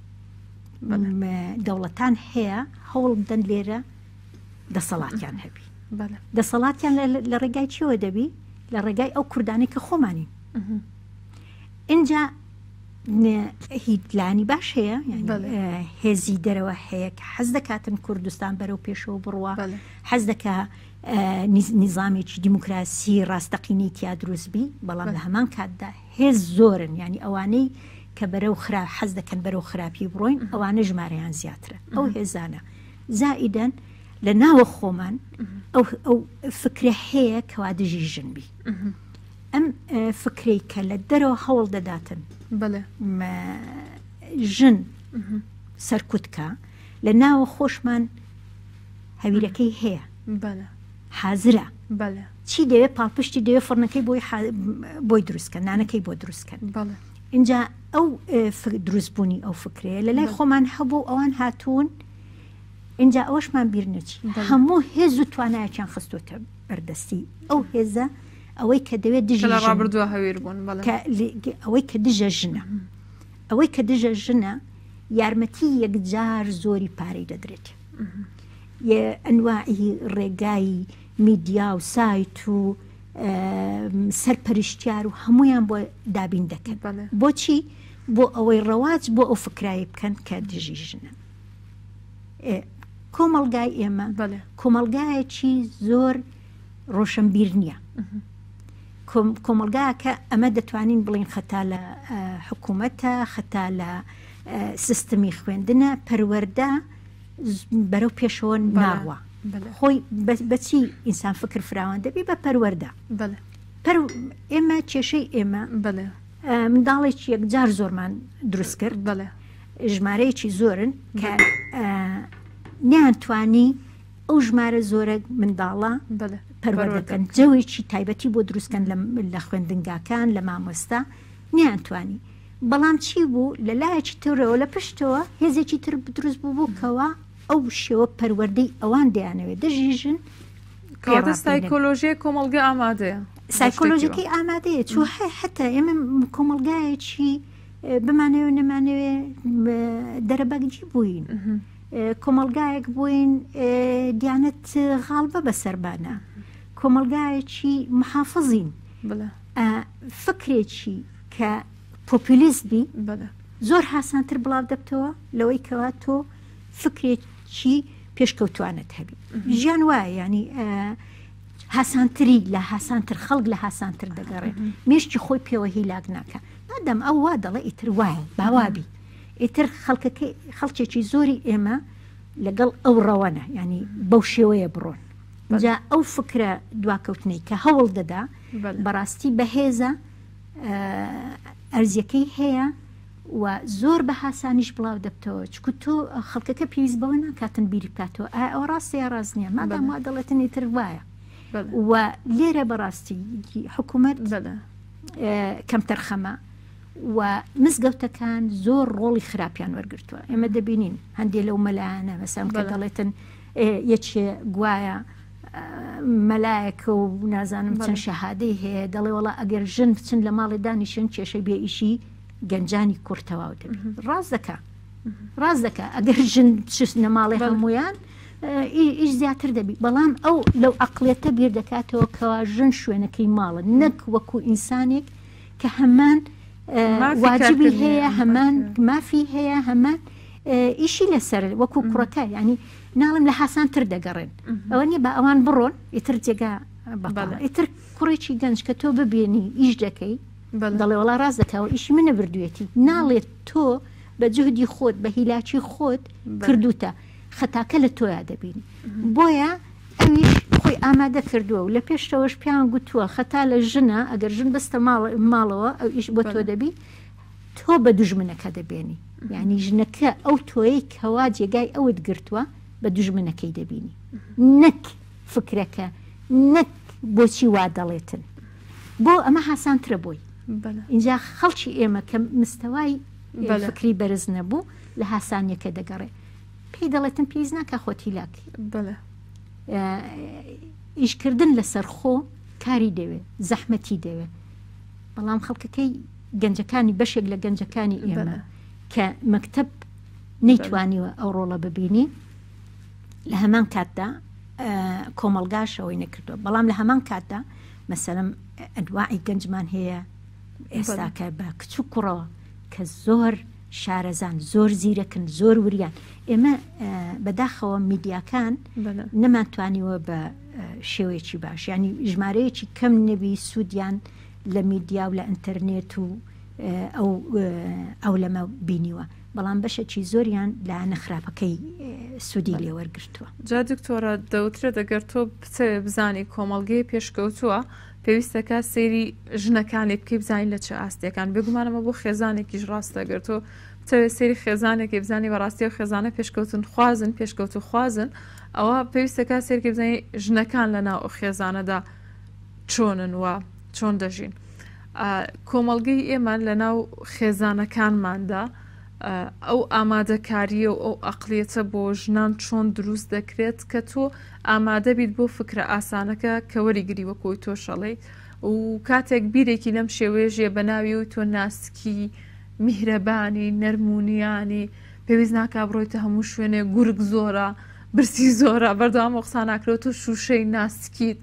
دەوڵەتان هەیە هەوڵ بدەن لێرە دەسەڵاتیان هەبی دەسەڵاتیان لە ڕێگای چیەوە دەبی لە ڕێگای ئەو کوردانی کە خۆمانین اینجا هیدلانی باش هەیە هێزی دەرەوە هەیە کە حەز دەکاتن کوردستان بەرەو پێشەوە بڕوە حەز دەکا نیزامێکی دیموکراسی ڕاستەقینی تیا دروستبی بەڵام لە هەمان کاتدا هێز زۆرن ینی ئەوانەی کە بەرەو حەز دەکەن بەرەو خراپی بڕۆین ئەوانە ژمارەیان زیاترە ئەو هێزانە زائیدەن لە ناوە خۆمان ئەو فکرە هەیە کەوا دژی ژنبی ئەم فکرەی کە لە دەرەوە هەوڵ دەداتن ژن سەرکوتکە لە ناوە خۆشمان هەویرەکەی هەیە حازرە چی دەوێت پاڵپشتی دەوێت فڕنەکەی بۆی دروستکە نانەکەی بۆ دروستکەن اینجا ئەو دروستبوونی ئەو فکرەیە لە لای خۆمان هەبوو ئەوان هاتوون اینجا ئەوەشمان بیر نەچی هەموو هێز و توانایەکیان خستوتە بەردەستی ئەو هێزە ئەوەی کە دەوێت ڕابردووە هەویر بوون ئەوەی کە دژە ژنە ئەوەی کە دژە ژنە یارمەتی یەکجار زۆری پارەی دەدرێت ئەنواعی ڕێگای میدیا و سایت و سەرپەرشتیار و هەمویان بۆ دابین دەکەن بۆچی بۆ ئەوەی ڕەواج بۆ ئەو فکرایی بکەن کە دژی ژنن کۆمەڵگای ئێمە کۆمەڵگایەکی زۆر ڕۆشنبیر نییە کۆمەلگا کە ئەمە دەتوانین بڵین خەتا لە حکوومەتە خەتا لە سیستمی خوێندنە پەروەەردە بەرەو پێشەوە ناڕوە خۆی بەچی ئینسان فکر فراوان دەبی بە پەروەەردە ئێمە کێشەی ئێمە منداڵێکی یەکجار زۆرمان دروست کرد ژمارەیەکی زۆرن کە نیانتوانی ئەو ژمارە زۆرە منداڵە پەروەردەکەن جەوێکی تایبەتی بۆ دروستکەن لە خوێندنگاکان لە مامۆستا نیانتوانی بەڵام چی بوو لە لایەکی ترەوە لە پشتەوە هێزێکی تر دروست بوو بووکەوە ئەو شێوە پەروەردەی ئەوان دەیانەوێت دەژیژن سایکۆلۆژیە کۆمەڵگە ئامادەیە سایکۆلۆژیەکەی ئامادەیە چوو حتا ئێمە کۆمەڵگایەکی بمانەوە نەمانەوێ دەرەبەگجی بووین کۆمەڵگایەک بووین دیانەت غاڵبە بەسەربانە کۆمەڵگایەکی محافظین فکرێکی کە پۆپولیستبی زۆر حاسانتر بڵاو دەبتەوە لەوەی کەوا تۆ فکرێکی پێشکەوتوانت هەبی ژیان وایە ینی حاسانتری لە حاسانتر خەڵک لە حاسانتر دەگەڕێت مێشتی خۆی پێوە هیلاک ناکە نادەم ئەو وا دەڵێ ئیتر وایە باوابی ئیتر خەڵکێکی زۆری ئێمە لەگەڵ ئەو ڕەوەنە ینی بەو شێوەیە بڕۆن جا ئەو فکرە دواکەوتنەی کە هەوڵ دەدا بەڕاستی بەهێزە ئەرزیەکەی هەیە و زۆر بە حاسانیش بڵاو دەبتەوە چکو تۆ خەڵکەکە پێویست بەوە ناکاتن بیری بکاتەوە ئەو ڕاستەیە ڕاست نییە مادام وا دەڵێتن ئیتر وایە و لێرە بەڕاستی حکوومەت کەمتەر خەمە و مزگەوتەکان زۆر ڕۆڵی خراپیان وەرگرتووە ئێمە دەبینین هەندێک لەو مەلایانە مەسام کە دەڵێتن یەکێ گوایە مەلایەکە و نازانم چەند شەهادەی هەیە دەڵێ وڵا ئەگەر ژن بچن لە ماڵی دانیشن کێشەی بێ ئیشی گەنجانی کورتەواو دەبێت ڕاست دەکە ئەگەر ژن نە ماڵی هەمویان ئیش زیاتر دەبی بەڵام ئەو لەو عەقڵێتە بیر دەکاتەوە کەوا ژن شوێنەکەی ماڵە نەک وەکو ئینسانێک کە هەمان واجبی هەیە هەمان مافی هەیە هەمان ئیشی لەسەر وەکو کوڕەکە ینی ناڵم لە حاسانتر دەگەڕێن ئەوە نیە بە ئەوان بڕۆن ئیتر جێگا ئیتر کوڕێکی گەنج کە تۆ ببێنی ئیش دەکەی دەڵێ وڵا ڕاست دەکەوە ئیشی منە بردوێتی ناڵێت تۆ بە جوهدی خۆت بە هیلاکی خۆت کردوتە خەتاکە لە تۆیا دەبینی بۆیە ئەویش خۆی ئامادە کردووە و لە پێشتەوەش پیان گوتووە خەتا لە ژنە ئەگەر ژن بەستە ماڵەوە ئەو ئیش بۆ تۆ دەبی تۆ بە دوژمنەکە دەبێنی یعنی ژنەکە ئەو تۆیەی کەوا جێگای ئەوت گرتووە بە دوژمنەکەی دەبینی نەک فکرەکە نەک بۆچی وا دەڵێتن بۆ ئەمە حاسانترە بۆی اینجا خەڵکی ئێمە کە مستەوای فکری بەرز نەبوو لە حاسانیەکە دەگەڕێ پێی دەڵێتن پێیز ناکە خۆتی لاکی ئیشکردن لەسەر خۆ کاری دەوێت زەحمەتی دەوێت بەڵام خەڵکەکەی گەنجەکانی بەشێک لە گەنجەکانی ئێمە کە مەکتەب نەیتوانیوە ئەو ڕۆڵە ببینی لە هەمان کاتدا کۆمەڵگاشەوەی نەکردووە بەڵام لە هەمان کاتدا مەسەلەن ئەنواعی گەنجمان هەیە ئێستاکە بە کچ و کوڕەوە کە زۆر شارەزان زۆر زیرەکن زۆر وریان ئێمە بەداخەوە میدیاکان نەمانتوانیوە بە شێوەیەکی باش ینی ژمارەیەکی کەم نەبی سوودیان لە میدیا و لە ئینتەرنێت و ئەو لەمە بینیوە بەڵام بەشێکی زۆریان لە نەخراپەکەی سوودی لێوەرگرتووە جا دکتۆرە دەوترە دەگەر تۆ بزانی کۆمەڵگەی پێشکەوتووە پێویستەکە سەیری ژنەکانی بکەی بزانین لە چه ئاستیەکان بگومانەمە بۆ خێزانێکیش ڕاستە گەر تۆ بتەوێت سەیری خێزانێکی بزانی بەڕاستی و خێزانە پێشکەوتن خوازن پێشکەوتو خوازن ئەوە پێویستەکە سێرکی بزانین ژنەکان لە ناو خێزانەدا چۆنن وە چۆن دەژین کۆمەڵگەی ئێمە لە ناو خێزانەکانماندا ئەو ئامادەکاریە و ئەو ئەقلیەتە بۆ ژنان چۆن دروست دەکرێت کە تۆ ئامادە بیت بۆ فکرە ئاسانەکە کە وەریگری وەکۆی تۆ شەڵێ و کاتێک بیرێکی لەم شێوێژێ بە ناوی و تۆ ناسکی میهرەبانی نەرمونیانی پێویست ناکا بڕۆیتە هەموو شوێنێ گورگ زۆرە برسی زۆرە بەردەوام قسە ناکرێت و شوشەی ناسکیت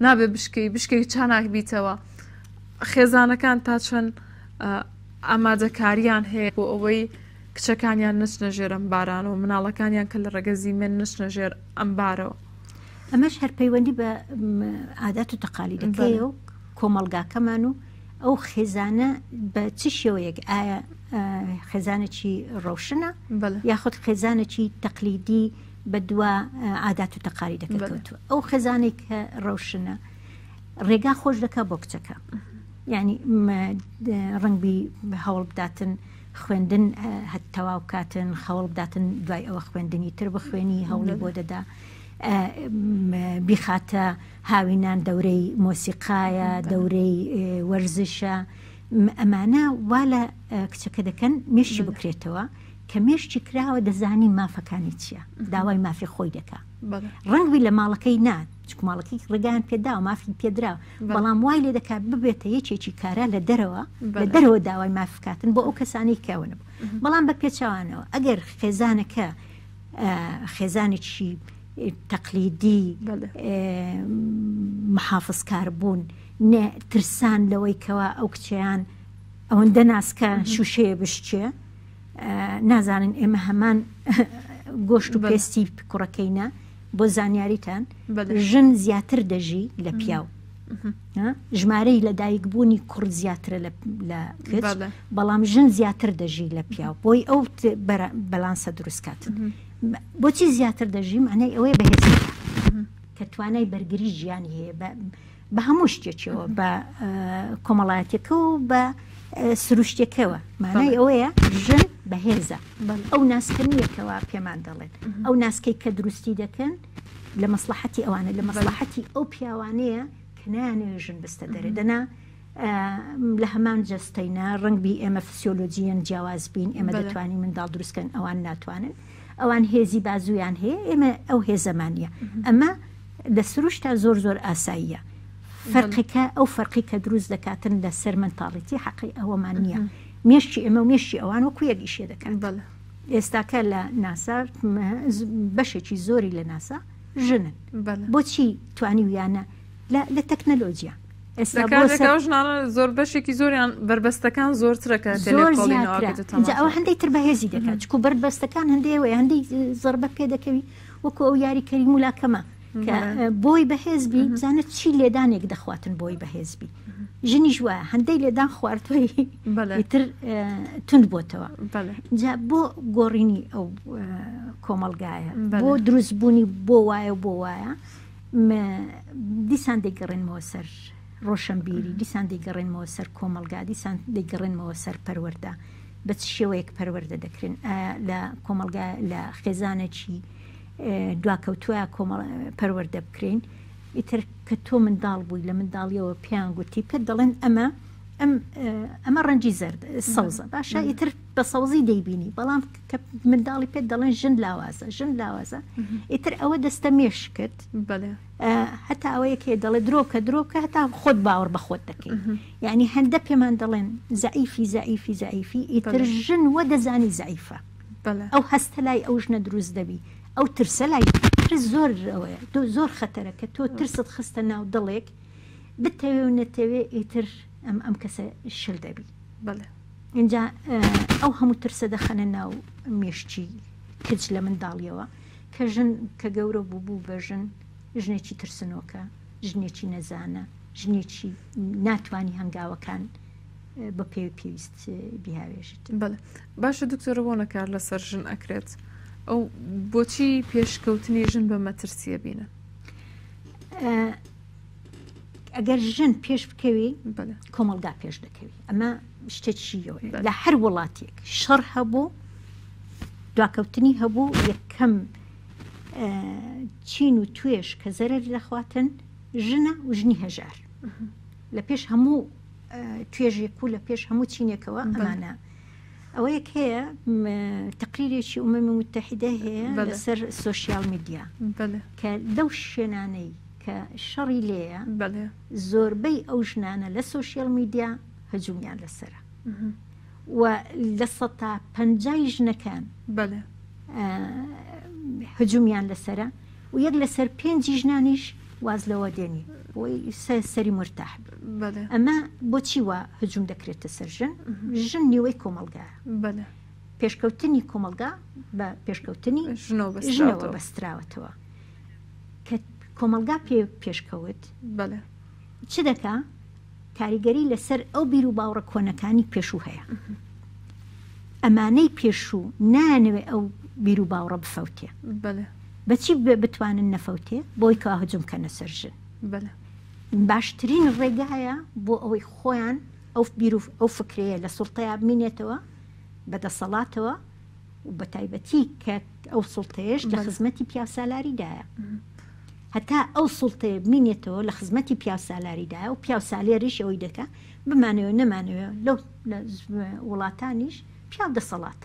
نابێ بشکەی چاناک بیتەوە خێزانەکان تا چەند ئامادەکاریان هەیە بۆ ئەوەی کچەکانیان نچنە ژێر ئەم بارانەوە مناڵەکانیان کە لە ڕێگەزی من نچنە ژێر ئەم بارەوە ئەمەش هەر پەیوەندی بە عادات و تەقالیدەکەیە و کۆمەڵگاکەمان و ئەو خێزانە بە چ شێوەیەک ئایا خێزانێکی ڕۆشنە یاخود خێزانێکی تەقلیدی بە دووە عادات و تەقالیدەکە کەوتووە ئەو خێزانێک کە ڕۆشنە ڕێگا خۆش دەکا بۆ کچەکە یعنی ڕەنگبی هەوڵ بداتن خوێندن تەواو کاتن هەوڵ بداتن دوای ئەوە خوێندنی تر بخوێنی هەوڵی بۆ دەدا بیخاتە هاوینان دەورەی مۆسیقایە دەورەی وەرزشە ئەمانە وا لە کچەکە دەکەن مێشتی بکرێتەوە کە مێشتی کراوە دەزانی مافەکانی چییە داوای مافی خۆی دەکا ڕەنگبی لە ماڵەکەی نات ماڵەکەی ڕێگان پێدا و مافی پێدرا بەڵام وای لێ دەکات ببێتە یەکێکی کارە لە دەرەوە داوای مافکاتن بۆ ئەو کەسانی کەونە بەڵام بە پێچوانەوە ئەگەر خێزانەکە خێزانێکی تەقلیدی محافظکار بوون ترسان لەوەی کەوا ئەو کچیان ئەوەندە ناسکە شوشەیە بشتێ نازانن ئێمە هەمان گۆشت و پێستی کوڕەکەینە بۆ زانیاریتان ژن زیاتر دەژی لە پیاو ژمارەی لە دایکبوونی کوڕ زیاترە لە کچ بەڵام ژن زیاتر دەژی لە پیاو بۆی ئەو بەلانسە دروستکاتن بۆچی زیاتر دەژی معنای ئەوەیە بەهێزی کە توانای بەرگری ژیانی هەیە بە هەموو شتێکەوە بە کۆمەڵایەتەکە و بە سروشتێکەوە معنای ئەوەیە ژن بەهێزە ئەو ناسکردنیەکەوە پێمان دەڵێن ئەو ناسکەی کە دروستی دەکەن لە مەسلحەتی ئەوانە لە مەسلحەتی ئەو پیاوانەیە کە نایانەوێ ژن بستە دەرێ دەنا لە هەمان جەستەینە ڕەنگبی ئێمە فسیۆلۆجیەن جیاواز بین ئێمە دەتوانین منداڵ دروستکەن ئەوان ناتوانن ئەوان هێزی بازویان هەیە ئێمە ئەو هێزەمانە ئەمە لە سروشتا زۆر ئاساییە فەرقەکە ئەو فەرقی کە دروست دەکاتن لە سەر منتاڵیتی حەقی ئەوەمان نییە مێشتی ئێمە و مێشتی ئەوان وەکو یەکیشێ دەکەن ئێستاکە لە ناسا بەشێکی زۆری لە ناسا ژنن بۆچی توانی ویانە لە تەکنەلۆجیە ژنانە زۆر بەشێکی زۆریان بربەستەکان زۆرترەکە ئەوە هەندێک تر بەهێزی دەکات چکو بربەستەکان هەندێەوەی هەندێک زەربە پێ دەکەوی وەکو ئەو یاریکەری مولاکەمە کە بۆی بەهێزبی بزانێت چی لێدانێک دەخواتن بۆی بەهێزبی ژنی وایە هەندەی لێدان خواردوی تر تند بۆتەوە جا بۆ گۆڕینی ئەو کۆمەلگایە بۆ دروستبوونی بۆ وایە بۆ وایە دیسان دەیگەڕێنمەوە سەر ڕۆشنبیری دیسان دەیگەڕێنمەوە سەر کۆمەلگا دیسان دەیگەڕێنمەوە سەر پەروەردە بە چ شێوەیەک پەروەردە دەکرێن لە کۆمەلگا لە خێزانێکی دواکەوتووە پەروەردە بکرێن ئیتر کە تۆ منداڵ بووی لە منداڵیەوە پیان گوتی پێ دەڵێن ئەمە ڕەنجی زەرد سەوزە باشە ئیتر بە سەوزی دەیبینی بەڵام کە منداڵی پێت دەڵێن ژن لاوازە ئیتر ئەوە دەستە مێش کرد هەتا ئەوەیەکێ دەڵێ درۆکە هەتا خۆت باوەڕ بە خۆت دەکەی یعنی هەندە پێمان دەڵێن زەعیفی ئیتر ژن وە دەزانی زەعیفە ئەو هەستە لای ئەو ژنە دروست دەبی ئەو ترسە لای زۆر ئەوەیە زۆر خەتەرە کە تۆ ترست خستە ناو دڵێک بتەوێ و نەتەوێ ئیتر ئەم کەسە شل دەبی اینجا ئەو هەموو ترسە دەخەنە ناو مێشتی کچ لە منداڵیەوە کە ژن کە گەورە بوو بە ژنێکی ترسنۆکە ژنێکی نەزانە ژنێکی ناتوانی هەنگاوەکان بە پێویست بیهاوێژێت باشە دکتۆرە بۆ نەکار لەسەر ژن ئەکرێت ئەو بۆچی پێشکەوتنی ژن بە مەترسیە بینە ئەگەر ژن پێش بکەوی کۆمەلگا پێش دەکەوی ئەمە شتێکیەوە لە هەر وڵاتێک شەڕ هەبوو دواکەوتنی هەبوو یەکەم چین و توێش کە زەرەر دەخواتن ژنە و ژنی هەژار لە پێش هەموو توێژێک و لە پێش هەموو چینێکەوە ئەمانە ئەوەیەک هەیە تقریرێکی ئومەمی متحیدە هەیە لەسەر سۆشیال میدیا کە لەو شوێنانەی کە شەڕی لێیە زۆربەی ئەو ژنانە لە سۆشیال میدیا هەجومیان لەسرە و لە 150 ژنەکان هەجومیان لەسرە و یەک لەسەر 5 ژنانیش واز لەوە دێنی بۆی سەری مرتاح بەڵێ ئەمە بۆچی وە هجوم دەکرێتە سەر ژن نیوەی کۆمەلگایە بەڵێ پێشکەوتنی کۆمەلگا بە پێشکەوتنی ژنەوە بەستراوەتەوە کە کۆمەلگا پێشکەوت بەڵێ چ دەکا کاریگەری لەسەر ئەو بیر و باوڕە کۆنەکانی پێشوو هەیە ئەمانەی پێشوو نانەوێ ئەو بیر و باوڕە بفەوتێ بەڵێ بەچی بتوانن نەفەوتێ بۆی کا هجوم کەنە سەر ژن بەڵێ باشترین ڕێگایە بۆ ئەوەی خۆیان ئەو بیر و ئەو فکرەیە لە سوڵتەیە بمینێتەوە بەدەسەڵاتەوە و بە تایبەتی کە ئەو سوڵتەیەش لە خزمەتی پیاسالاریدایە هەتا ئەو سوڵتەیە بمینێتەوە لە خزمەتی پیاسالاریدایە و پیاسالیێریش ئەوەی دەکە بمانەوە نەمانەوە لەو لە وڵاتانیش پیا دەسەڵات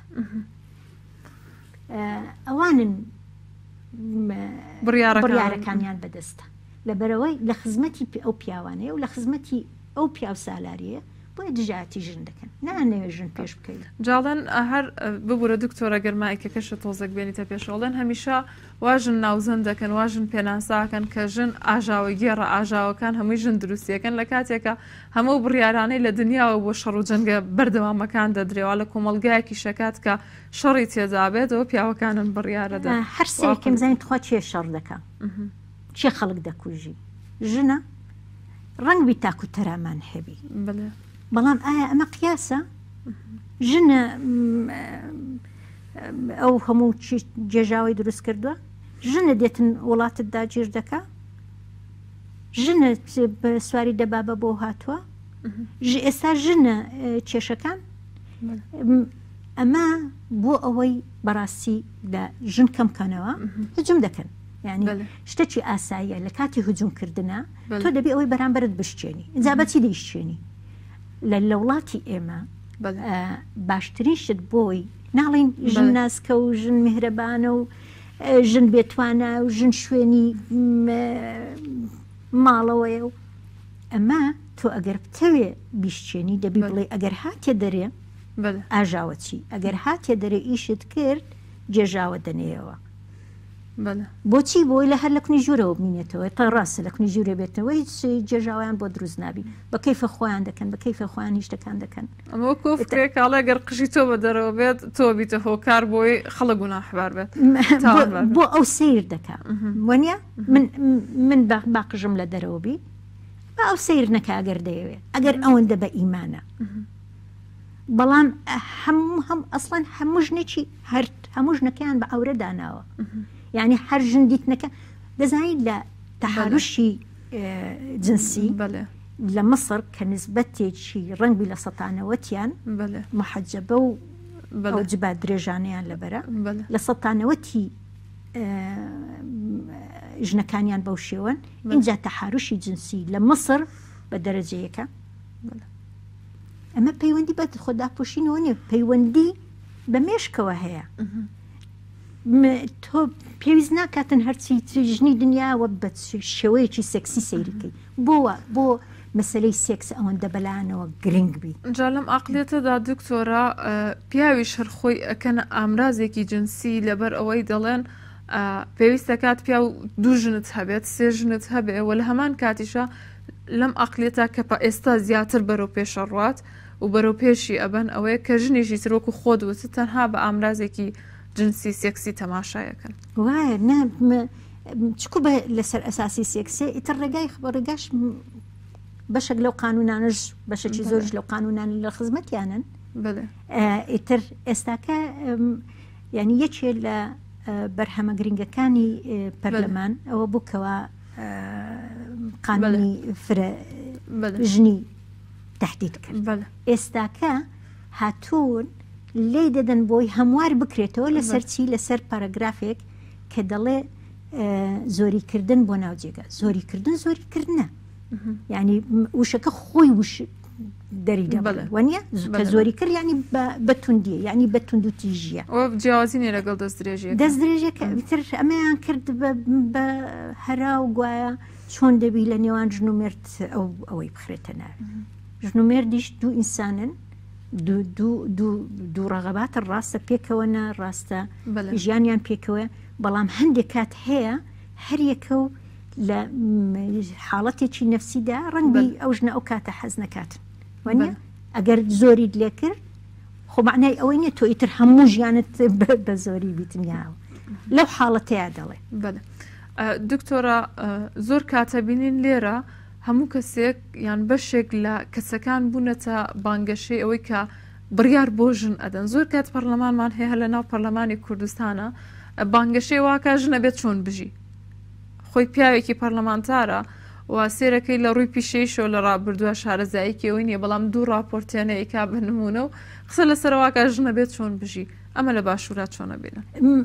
ئەوانن بڕیارەکانیان بەدەستە لەبەرەوەی لە خزمەتی ئەو پیاوانەیە و لە خزمەتی ئەو پیاوسالاریە بۆیە دژاتی ژن دەکەن نانەوێ ژن پێش بکەیت جاڵەن هەر ببوورە دکتۆرە گەرمایکەکەشە تۆزێک بێنیتە پێشەڵێن هەمیشە واژن ناوزەن دەکەن واژن پێناساکەن کە ژن ئاژاوە گێڕە ئاژاوەکان هەمووی ژن دروستیەکەن لە کاتێکە هەموو بڕیارانەی لە دنیاوە بۆ شەڕ و جەنگە بەردەوامەکان دەدرێەوە لە کۆمەلگایەکی شەکات کە شەڕی تێدابێت ئەوە پیاوەکانن بڕیارەدا هەر سێکم زانیت خوا چێ شەڕ دەکە چێ خەڵک دەکوژی ژنە ڕەنگ بی تاکو تەرامان هەبی بەڵام ئایا ئەمە قیاسە ژنە ئەو هەموو جێژاوی دروست کردووە ژنە دێتن وڵاتت داگیر دەکا ژنە سواری دەبابە بۆ هاتووە ئێستا ژنە کێشەکان ئەمە بۆ ئەوەی بەڕاستی لە ژن کەمکەنەوە هجوم دەکەن یعنی شتێکی ئاساییە لە کاتی هجومکردنە تۆ دەبێ ئەوەی بەرامبەرت بشتێنی ئینجابەتی دەیشتێنی لە وڵاتی ئێمە باشترین شت بۆی ناڵین ژن ناسکە و ژن میهرەبانە و ژن بێتوانە و ژن شوێنی ماڵەوەیە و ئەمە تۆ ئەگەر بتەوێ بیشتێنی دەبی بڵێ ئەگەر هاتێ دەرێ ئاژاوەچی ئەگەر هاتێ دەرێ ئیشت کرد جێژاوە دەنێەوە بۆچی بۆی لە هەر لە کنی ژوورەوە بمینێتەوە تا ڕاستە لە کنی ژوورە بێتەوە هیچ جێژاویان بۆ دروست نابی بە کەیفە خۆیان دەکەن بە کەیفە خۆیان هیچتەکان دەکەن ئەمە کۆفتێکاڵە گەر قژی تۆ بە دەرەوە بێت تۆ بیتە هۆکار بۆی خەڵک گوناحبار بێت بۆ ئەو سیر دەکا وەنیە من باقژم لە دەرەوە بی بە ئەو سیر نەکە ئەگەر دەیەوێت ئەگەر ئەوەندە بە ئیمانە بەڵام هەم ئەسڵەن هەموو ژنێکی هەموو ژنەکەیان بە ئەورە داناوە یعنی هەر ژن دیتنەکە دەزانیت لە تەحالوشی جنسی لە مەسر کە نسبەتێکی ڕەنگبی لە سەتانەوەتیان محەجەبە و ئەو جبا درێژانیان لەبەرە لە سەتانەوەتی ژنەکانیان بەو شێوەن اینجا تەحالوشی جنسی لە مەسر بە دەرەجەیەکە ئەمە پەیوەندی بە خۆداپۆشینەوە نیە پەیوەندی بە مێشکەوە هەیە تۆ پێویست ناکاتن هەرچی ژنی دنیاوە بە شێوەیەکی سێکسی سەیریکەی بۆ مەسلەی سێکس ئەوەندە بەلایەنەوە گرنگ بی جا لەم عەقڵیەتەدا دکتۆرە پیاویش هەر خۆی ئەکەنە ئامرازێکی جنسی لەبەر ئەوەی دەڵێن پێویست دەکات پیا و دوو ژنت هەبێت سێ ژنت هەبێ و لە هەمان کاتیشە لەم عەقڵیەتە کە ئێستا زیاتر بەرەو پێشە ڕوات و بەرەو پێشی ئەبەن ئەوەیە کە ژنیشی ترۆک و خۆت وتە تەنها بە ئامرازێکی جنسی سێکسی تەماشایەکەن وایە چکو بە لەسەر ئەساسی سێکسێ ئیتر ڕێگاش بەشێک لەو قانونانش بەشێکی زۆرش لەو قانونان لە خزمەتیانن ئیتر ئێستاکە یعنی یەکێ لە بەرهەمە گرنگەکانی پەرلەمان ئەوە بووکەوە قانونی ژنی تهدید کرد ئێستاکە هاتوون لێ دەدەن بۆی هەموار بکرێتەوە لەسەر چی لەسەر پارەگرافێک کە دەڵێ زۆریکردن بۆ ناوجێگە زۆریکردن زۆریکردنە یعنی وشەکە خۆی وش دەری دەبڵێ وەنیە کە زۆری کرد ینی بەتوندیە ینی بەتوند و تیژیە جیاوازینێ لەگەڵ دەست درێژێکە تر ئەمەیان کرد بە هەرا و گوایە چۆن دەبی لە نێوان ژن و مرد ئەوەی بخرێتە ناوی ژن و مردیش دوو ئینسانن دوو ڕەغەباتە ڕاستە پێکەوەنە ڕاستە ژیانیان پێکەوە بەڵام هەندێک کات هەیە هەریەکە و لە حاڵەتێکی نەفسیدا ڕەنگی ئەو ژنە ئەو کاتە حەز نەکاتن وانە ئەگەر زۆری لێ کرد خۆ معنای ئەوەی نیە تۆ ئیتر هەموو ژیانت بە زۆری بیتنیاوە لەو حاڵەتەیە دەڵێ. بەڵێ دکتۆرە زۆر کاتە بینین لێرە هەموو کەسێک یان بەشێک لە کەسەکان بوونەتە بانگەشەی ئەوەی کە بڕیار بۆ ژن ئەدەن. زۆر کات پەرلەمانمان هەیە لە ناو پەرلەمانی کوردستانە بانگەشەی واکە ژنە بێت چۆن بژی خۆی پیاوێکی پەرلەمانتارە و سێرەکەی لە ڕووی پیشەیشەوە لە ڕابردووە شارەزاییکی ئەوەی نیە بەڵام دوو ڕاپۆرتێنەیەکا بنمونە و قسە لەسەر واکە ژنە بێت چۆن بژی ئەمە لە باشوورات چۆنە بێنە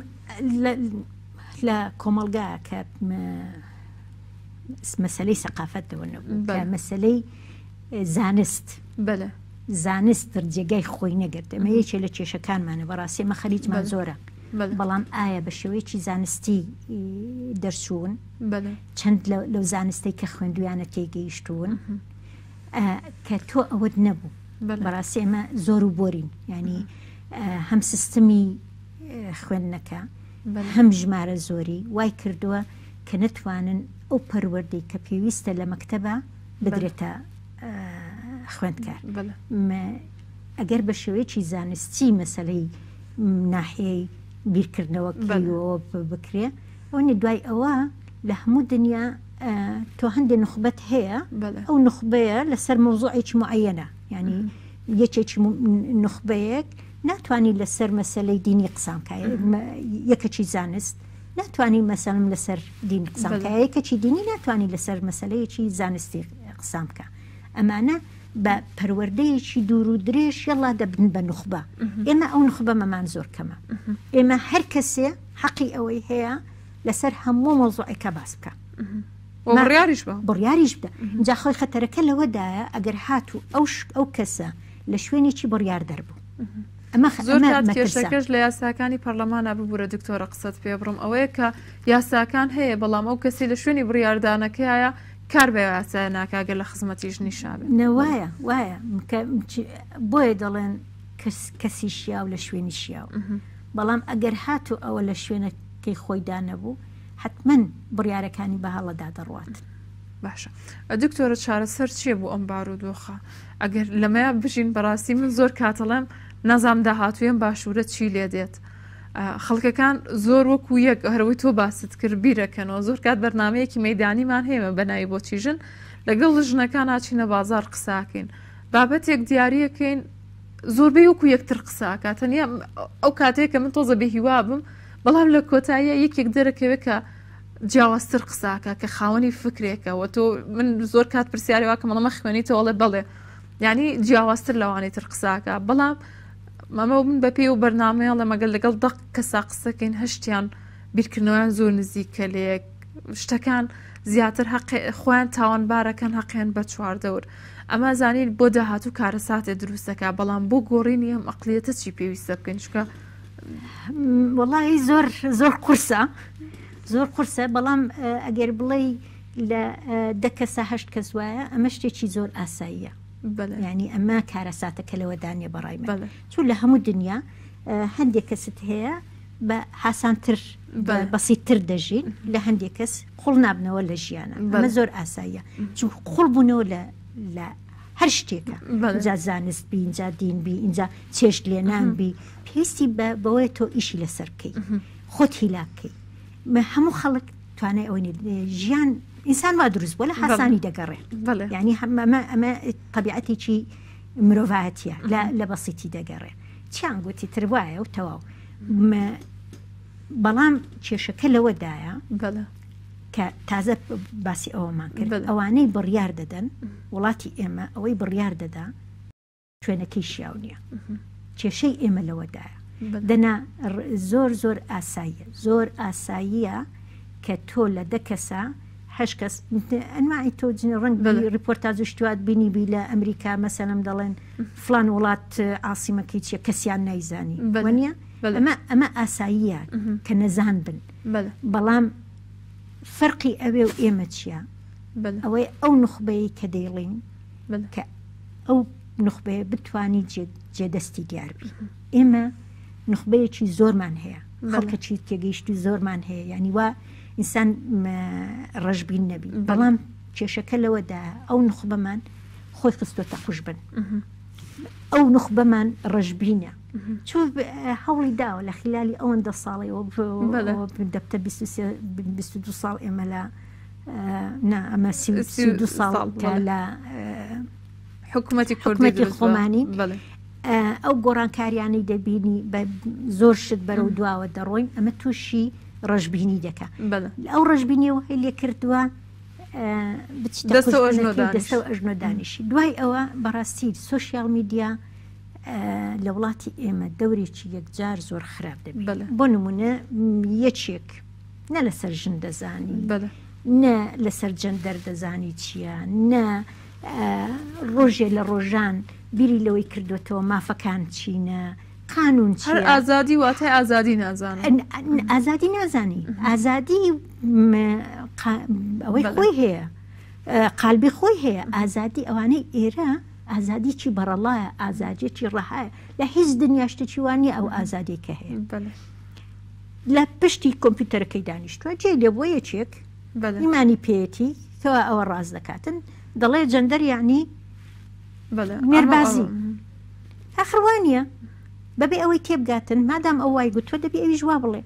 لە کۆمەلگا کە مەسلەی سەقافەتەوە نەبوو مەسلەی زانست بەلە زانست دەرجێگای خۆی نەگرت ئەمە یەکێ لە کێشەکانمانە بەڕاستی مە خەریجمان زۆرە بەڵام ئایا بە شێوەیەکی زانستی دەرچوون چەند لەو زانستی کە خوێندویانە تێگەیشتوون کە تۆ ئەوەت نەبوو بەڕاستی ئەمە زۆر و بۆرین ینی هەم سیستمی خوێندنەکە هەم ژمارە زۆری وای کردووە کە نتوانن ئەو پەروەردەی کە پێویستە لە مەکتەبە بدرێتە خوێندکار ئەگەر بە شێوەیەکی زانستی مەسەلەی ناحەیەی بیرکردنەوە بکرێ ئەوەنی دوای ئەوە لە هەموو دنیا تۆ هەندێک نخبەت هەیە ئەو نخبەیە لەسەر مەوزوعێکی معەنە ینی یەکێکی نخبەیەک ناتوانانی لەسەر مەسەلەی دینی قسانکە یەکەکی زانست ناتوانانی مەسەلم لەسەر دین قسانکە یەکەکی دینی ناتوانانی لەسەر مەسەلەیەکی زانستی قسام بکە ئەمانە بە پەروەردەیەکی دوور و درێژ یەڵا دەبن بە نخبە ئێمە ئەو نخبە مەمان زۆر کەمە ئێمە هەر کەسێ حەقی ئەوەی هەیە لەسەر هەموو مەوزوعێکە باس بکە بڕیاریش بدە جا خۆی خەتەرەکە لەوەدایە ئەگەر هاتوو ئەو کەسە لە شوێنێکی بڕیار دەربوو زۆر کێشەکەش لە یاساکانی پەرلەمانە ببوورە دکتۆرە قسەت پێ بڕم ئەوەیە کە یاساکان هەیە بەڵام ئەو کەسی لە شوێنی بڕیاردانەکەیە کار بە یاسا ناکاگە لە خزمەتیش نیشابێت نەوایە وایە بۆیە دەڵێن کەسی شیاو لە شوێنی شیاو بەڵام ئەگەر هاتوو ئەوە لە شوێنەکەی خۆیدا نەبوو حتمما بڕیارەکانی بەهاڵەدا دەڕوات. باشە دکتۆرە چارەسەر چییە بوو ئەم بارودۆخە ئەگەر لەمەیە بژین بەڕاستی من زۆر کاتەڵێم نازام داهاتوێن باشوورە چی لێ دێت خەڵکەکان زۆر وەکو یەک هەروەی تۆ باست کرد بیرەکەنەوە زۆر کات بەرنمەیەکی مەدانیمان هەیە بەناوی بۆچی ژن لەگەڵ ژنەکان ناچینە بازار قساکەین بابەتێک دیارەکەین زۆربەی وەکو یەکتر قساکە تەنیا ئەو کاتێک کە من تۆزە بە هیوا بم بەڵام لە کۆتاییە یەکێک دەرەکەوێت کە جیاوازتر قساکە کە خاوەنی فکرێکەوە تۆ من زۆر کات پرسیارەوە کە مەڵەمە خوێنیتەوەڵێ بەڵێ ینی جیاوازتر لەوانی تر قساکە بەڵام مەمە من بە پێی و بەرنمەیە لە مەگەل لەگەڵ دەق کەسا قسەکەین هەشتیان بیرکردنەوەیان زۆر نزیکە لەیەک شتەکان زیاتر خۆیان تاوانبارەکەن حەقیان بە چواردەور ئەمە زانین بۆ داهاتوو کارەساتێ دروستەکە بەڵام بۆ گۆڕینی ئەم ئەقلیەتە چی پێویستە بکەین چکە وەڵی زۆر قورسە بەڵام ئەگەر بڵێ لە دە کەسە هەشت کەس وایە ئەمە شتێکی زۆر ئاساییە ینی ئەمە کارەساتەکە لەوەدانێ بەڕای چون لە هەموو دنیا هەندێک کەست هەیە بە حاسانتر بەسیتر دەژین لە هەندێک کەس قوڵ نابنەوە لە ژیانە ئەمە زۆر ئاساییە چون قوڵ بوونەوە لە هەر شتێکە اینجا زانست بی اینجا دین بی اینجا چێشت لێنان بی پێویستی بەوەی تۆ ئیشی لەسەر بکەی خۆت هیلاکەی هەموو خەڵک توانای ئەوەی ژیان ئینسان وا دروست بۆ لە حەسانی دەگەڕێ ینی ئەمە طبیعەتێکی مرۆڤایەتیە لە بەسیتی دەگەڕێ چیان گوتی تر وایە و تەواو بەڵام کێشەکە لەوەدایە کە تازە باسی ئەوەمان کرد ئەوانەی بڕیار دەدەن وڵاتی ئێمە ئەوەی بڕیار دەدا شوێنەکەی شیاو نییە کێشەی ئێمە لەوەدایە دەنا زۆر ئاساییە زۆر ئاساییە کە تۆ لە دە کەسە هەش کەس ئەنواعی تۆ ڕنگ ریپۆرتاژ شتوات بینی بی لە ئەمریکا مەسەلەم دەڵێن فلان وڵات عاسیمەکەی چیە کەسیان نایزانی وەنیە ئەمە ئاساییە کە نەزان بن بەڵام فەرقی ئەوێ و ئێمە چییە ئەوەی ئەو نخبەیە کە دەیڵین کە ئەو نخبەیە بتوانی جێدەستی دیاربی ئێمە نخبەیەکی زۆرمان هەیە خەڵکەکی تێگەیشتی زۆرمان هەیە ینی وا ئینسان ڕژبین نەبی بەڵام کێشەکە لەوەدا ئەو نخبەمان خۆی خستۆتە خوش بن ئەو نخبەمان ڕژبینە چۆ هەوڵی داوە لە خلالی ئەوەندە ساڵیەوە دەبتە 22 ساڵ ئێمە لە ئەمە 32 ساڵ لە حکوومەتی خۆمانی ئەو گۆڕانکاریانەی دەبینی بە زۆر شت بەرەو دواوە دەڕۆین ئەمە تووشی ڕژبینی دەکە ئەو ڕژبینیەوە هەی لێ کردووە دەستە ئەژنۆ دانیشی دوای ئەوە بەڕاستی سوۆشیال میدیا لە وڵاتی ئێمە دەورێکی یەکجار زۆر خراپ دەبێت بۆ نمونە یەکێک نە لەسەر ژن دەزانی نە لەسەر جەندەر دەزانی چییە نە ڕۆژێ لە ڕۆژان بیری لەوەی کردوێتەوە مافەکان چینە قانون هەر ئازادی واتای ئازادی نازانم ئازادی نازانی ئازادی ئەوەی خۆی هەیە قالبی خۆی هەیە ئازادی ئەوانەی ئێرە ئازادی چی بەڕەڵایە ئازادیەکی ڕەهایە لە هیچ دنیاشتێکی وانە ئەو ئازادێکە هەیە لە پشتی کۆمپیوتەرەکەی دانیشتووە جێ لێ بۆ یەکێک ئیمانی پێەتی کەوا ئەوە ڕاز دەکاتن دەڵێ جەندەر یعنی مێربازی ئەخروانیە بەبێ ئەوەی تێبگاتن مادام ئەو وای گوتوە دەبێ ئەوی ژوا بڵێ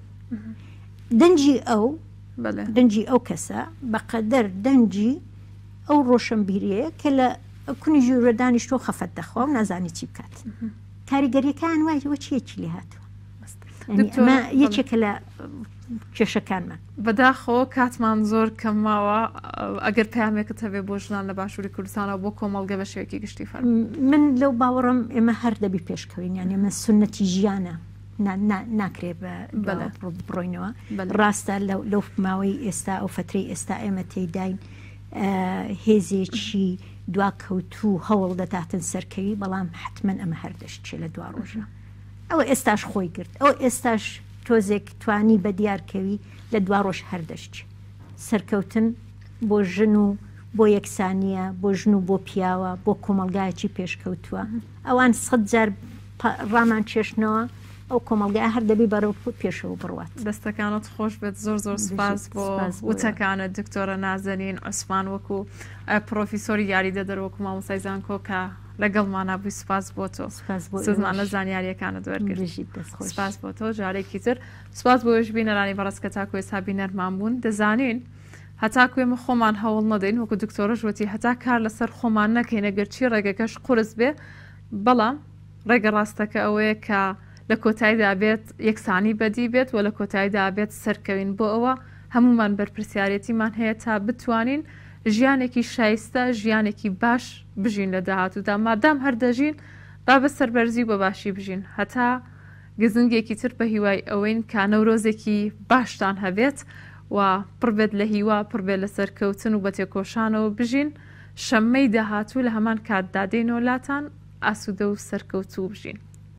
دەنجی ئەو کەسە بەقەدەر دەنجی ئەو ڕۆشنبیریەیە کە لە کونی ژوورە دانیشتۆ خەفەت دەخوا و نازانی چی بکات کاریگەریەکان وایەوە چیەکی لێ هاتووە ئەمە یەکێکە لە کێشەکانمان بەداخەوە کاتمان زۆر کەماوە ئەگەر پامێکت هەبێ بۆ ژنان لە باشووری کوردستانەوە بۆ کۆمەڵگە بە شێوەیەکی گشتی فەرمی من لەو باوەڕم ئێمە هەر دەبی پێشکەوین یان ئێمە سونەتی ژیانە ناکرێ بڕۆینەوە ڕاستە لەو ماوەی ئێستا ئەو فترەی ئێستا ئێمە تێداین هێزێکی دواکەوتوو هەوڵ دەداتن سەرکەوی بەڵام حتمما ئەمە هەردەشتێ لە دوا ڕۆژە ئەوە ئێستاش خۆی گرت ئەو ئێستاش تۆزێک توانی بە دیارکەوی لە دوا ڕۆژ هەردەشت سەرکەوتن بۆ ژن و بۆ یەکسانیە بۆ ژن و بۆ پیاوە بۆ کۆمەلگایەکی پێشکەوتووە ئەوان 100 جار ڕامان چێشنەوە ئەو کۆمەلگای هەر دەبی بەرەو پێشەوە بڕوات دەستەکانت خۆش بێت زۆر زۆر سپاس بۆ وتەکانت دکتۆرە نازەنین عوسمان وەکو پرۆفیسۆری یاریدە دەرەوەکو مامۆستای زانکۆ کە لەگەڵمانە بووی سپاس بۆ تۆ سزمانە زانیاریەکانت وەرگرت سپاس بۆ تۆ جارێکی تر سپاس بۆ ێش بینەرانی بەڕست کە تاکو ێستا بینەرمان بوون دەزانین هەتاکو ئێمە خۆمان هەوڵ نەدەین وەکو دکتۆرەش وتی هەتا کار لەسەر خۆمان نەکەین ئەگەر چی ڕێگەکەش قورس بێ بەڵام ڕێگە ڕاستەکە ئەوەیە کە لە کۆتاییدا بێت یەکسانی بەدی بێت و لە کۆتاییدا بێت سەرکەوین بۆ ئەوە هەمومان بەرپرسیارەتیمان هەیە تا بتوانین ژیانێکی شایستە ژیانێکی باش بژین لە داهاتوودا مادام هەردەژین با بە سەربەرزی و بە باشی بژین هەتا گزنگێکی تر بە هیوای ئەوەین کە نەورۆزێکی باشتان هەبێت و پڕبێت لە هیوا پڕبێت لە سەرکەوتن و بە تێکۆشانەوە بژین شەممەی داهاتوو لە هەمان کاتدادەینەوە لاتان ئاسوودە و سەرکەوتوو بژین.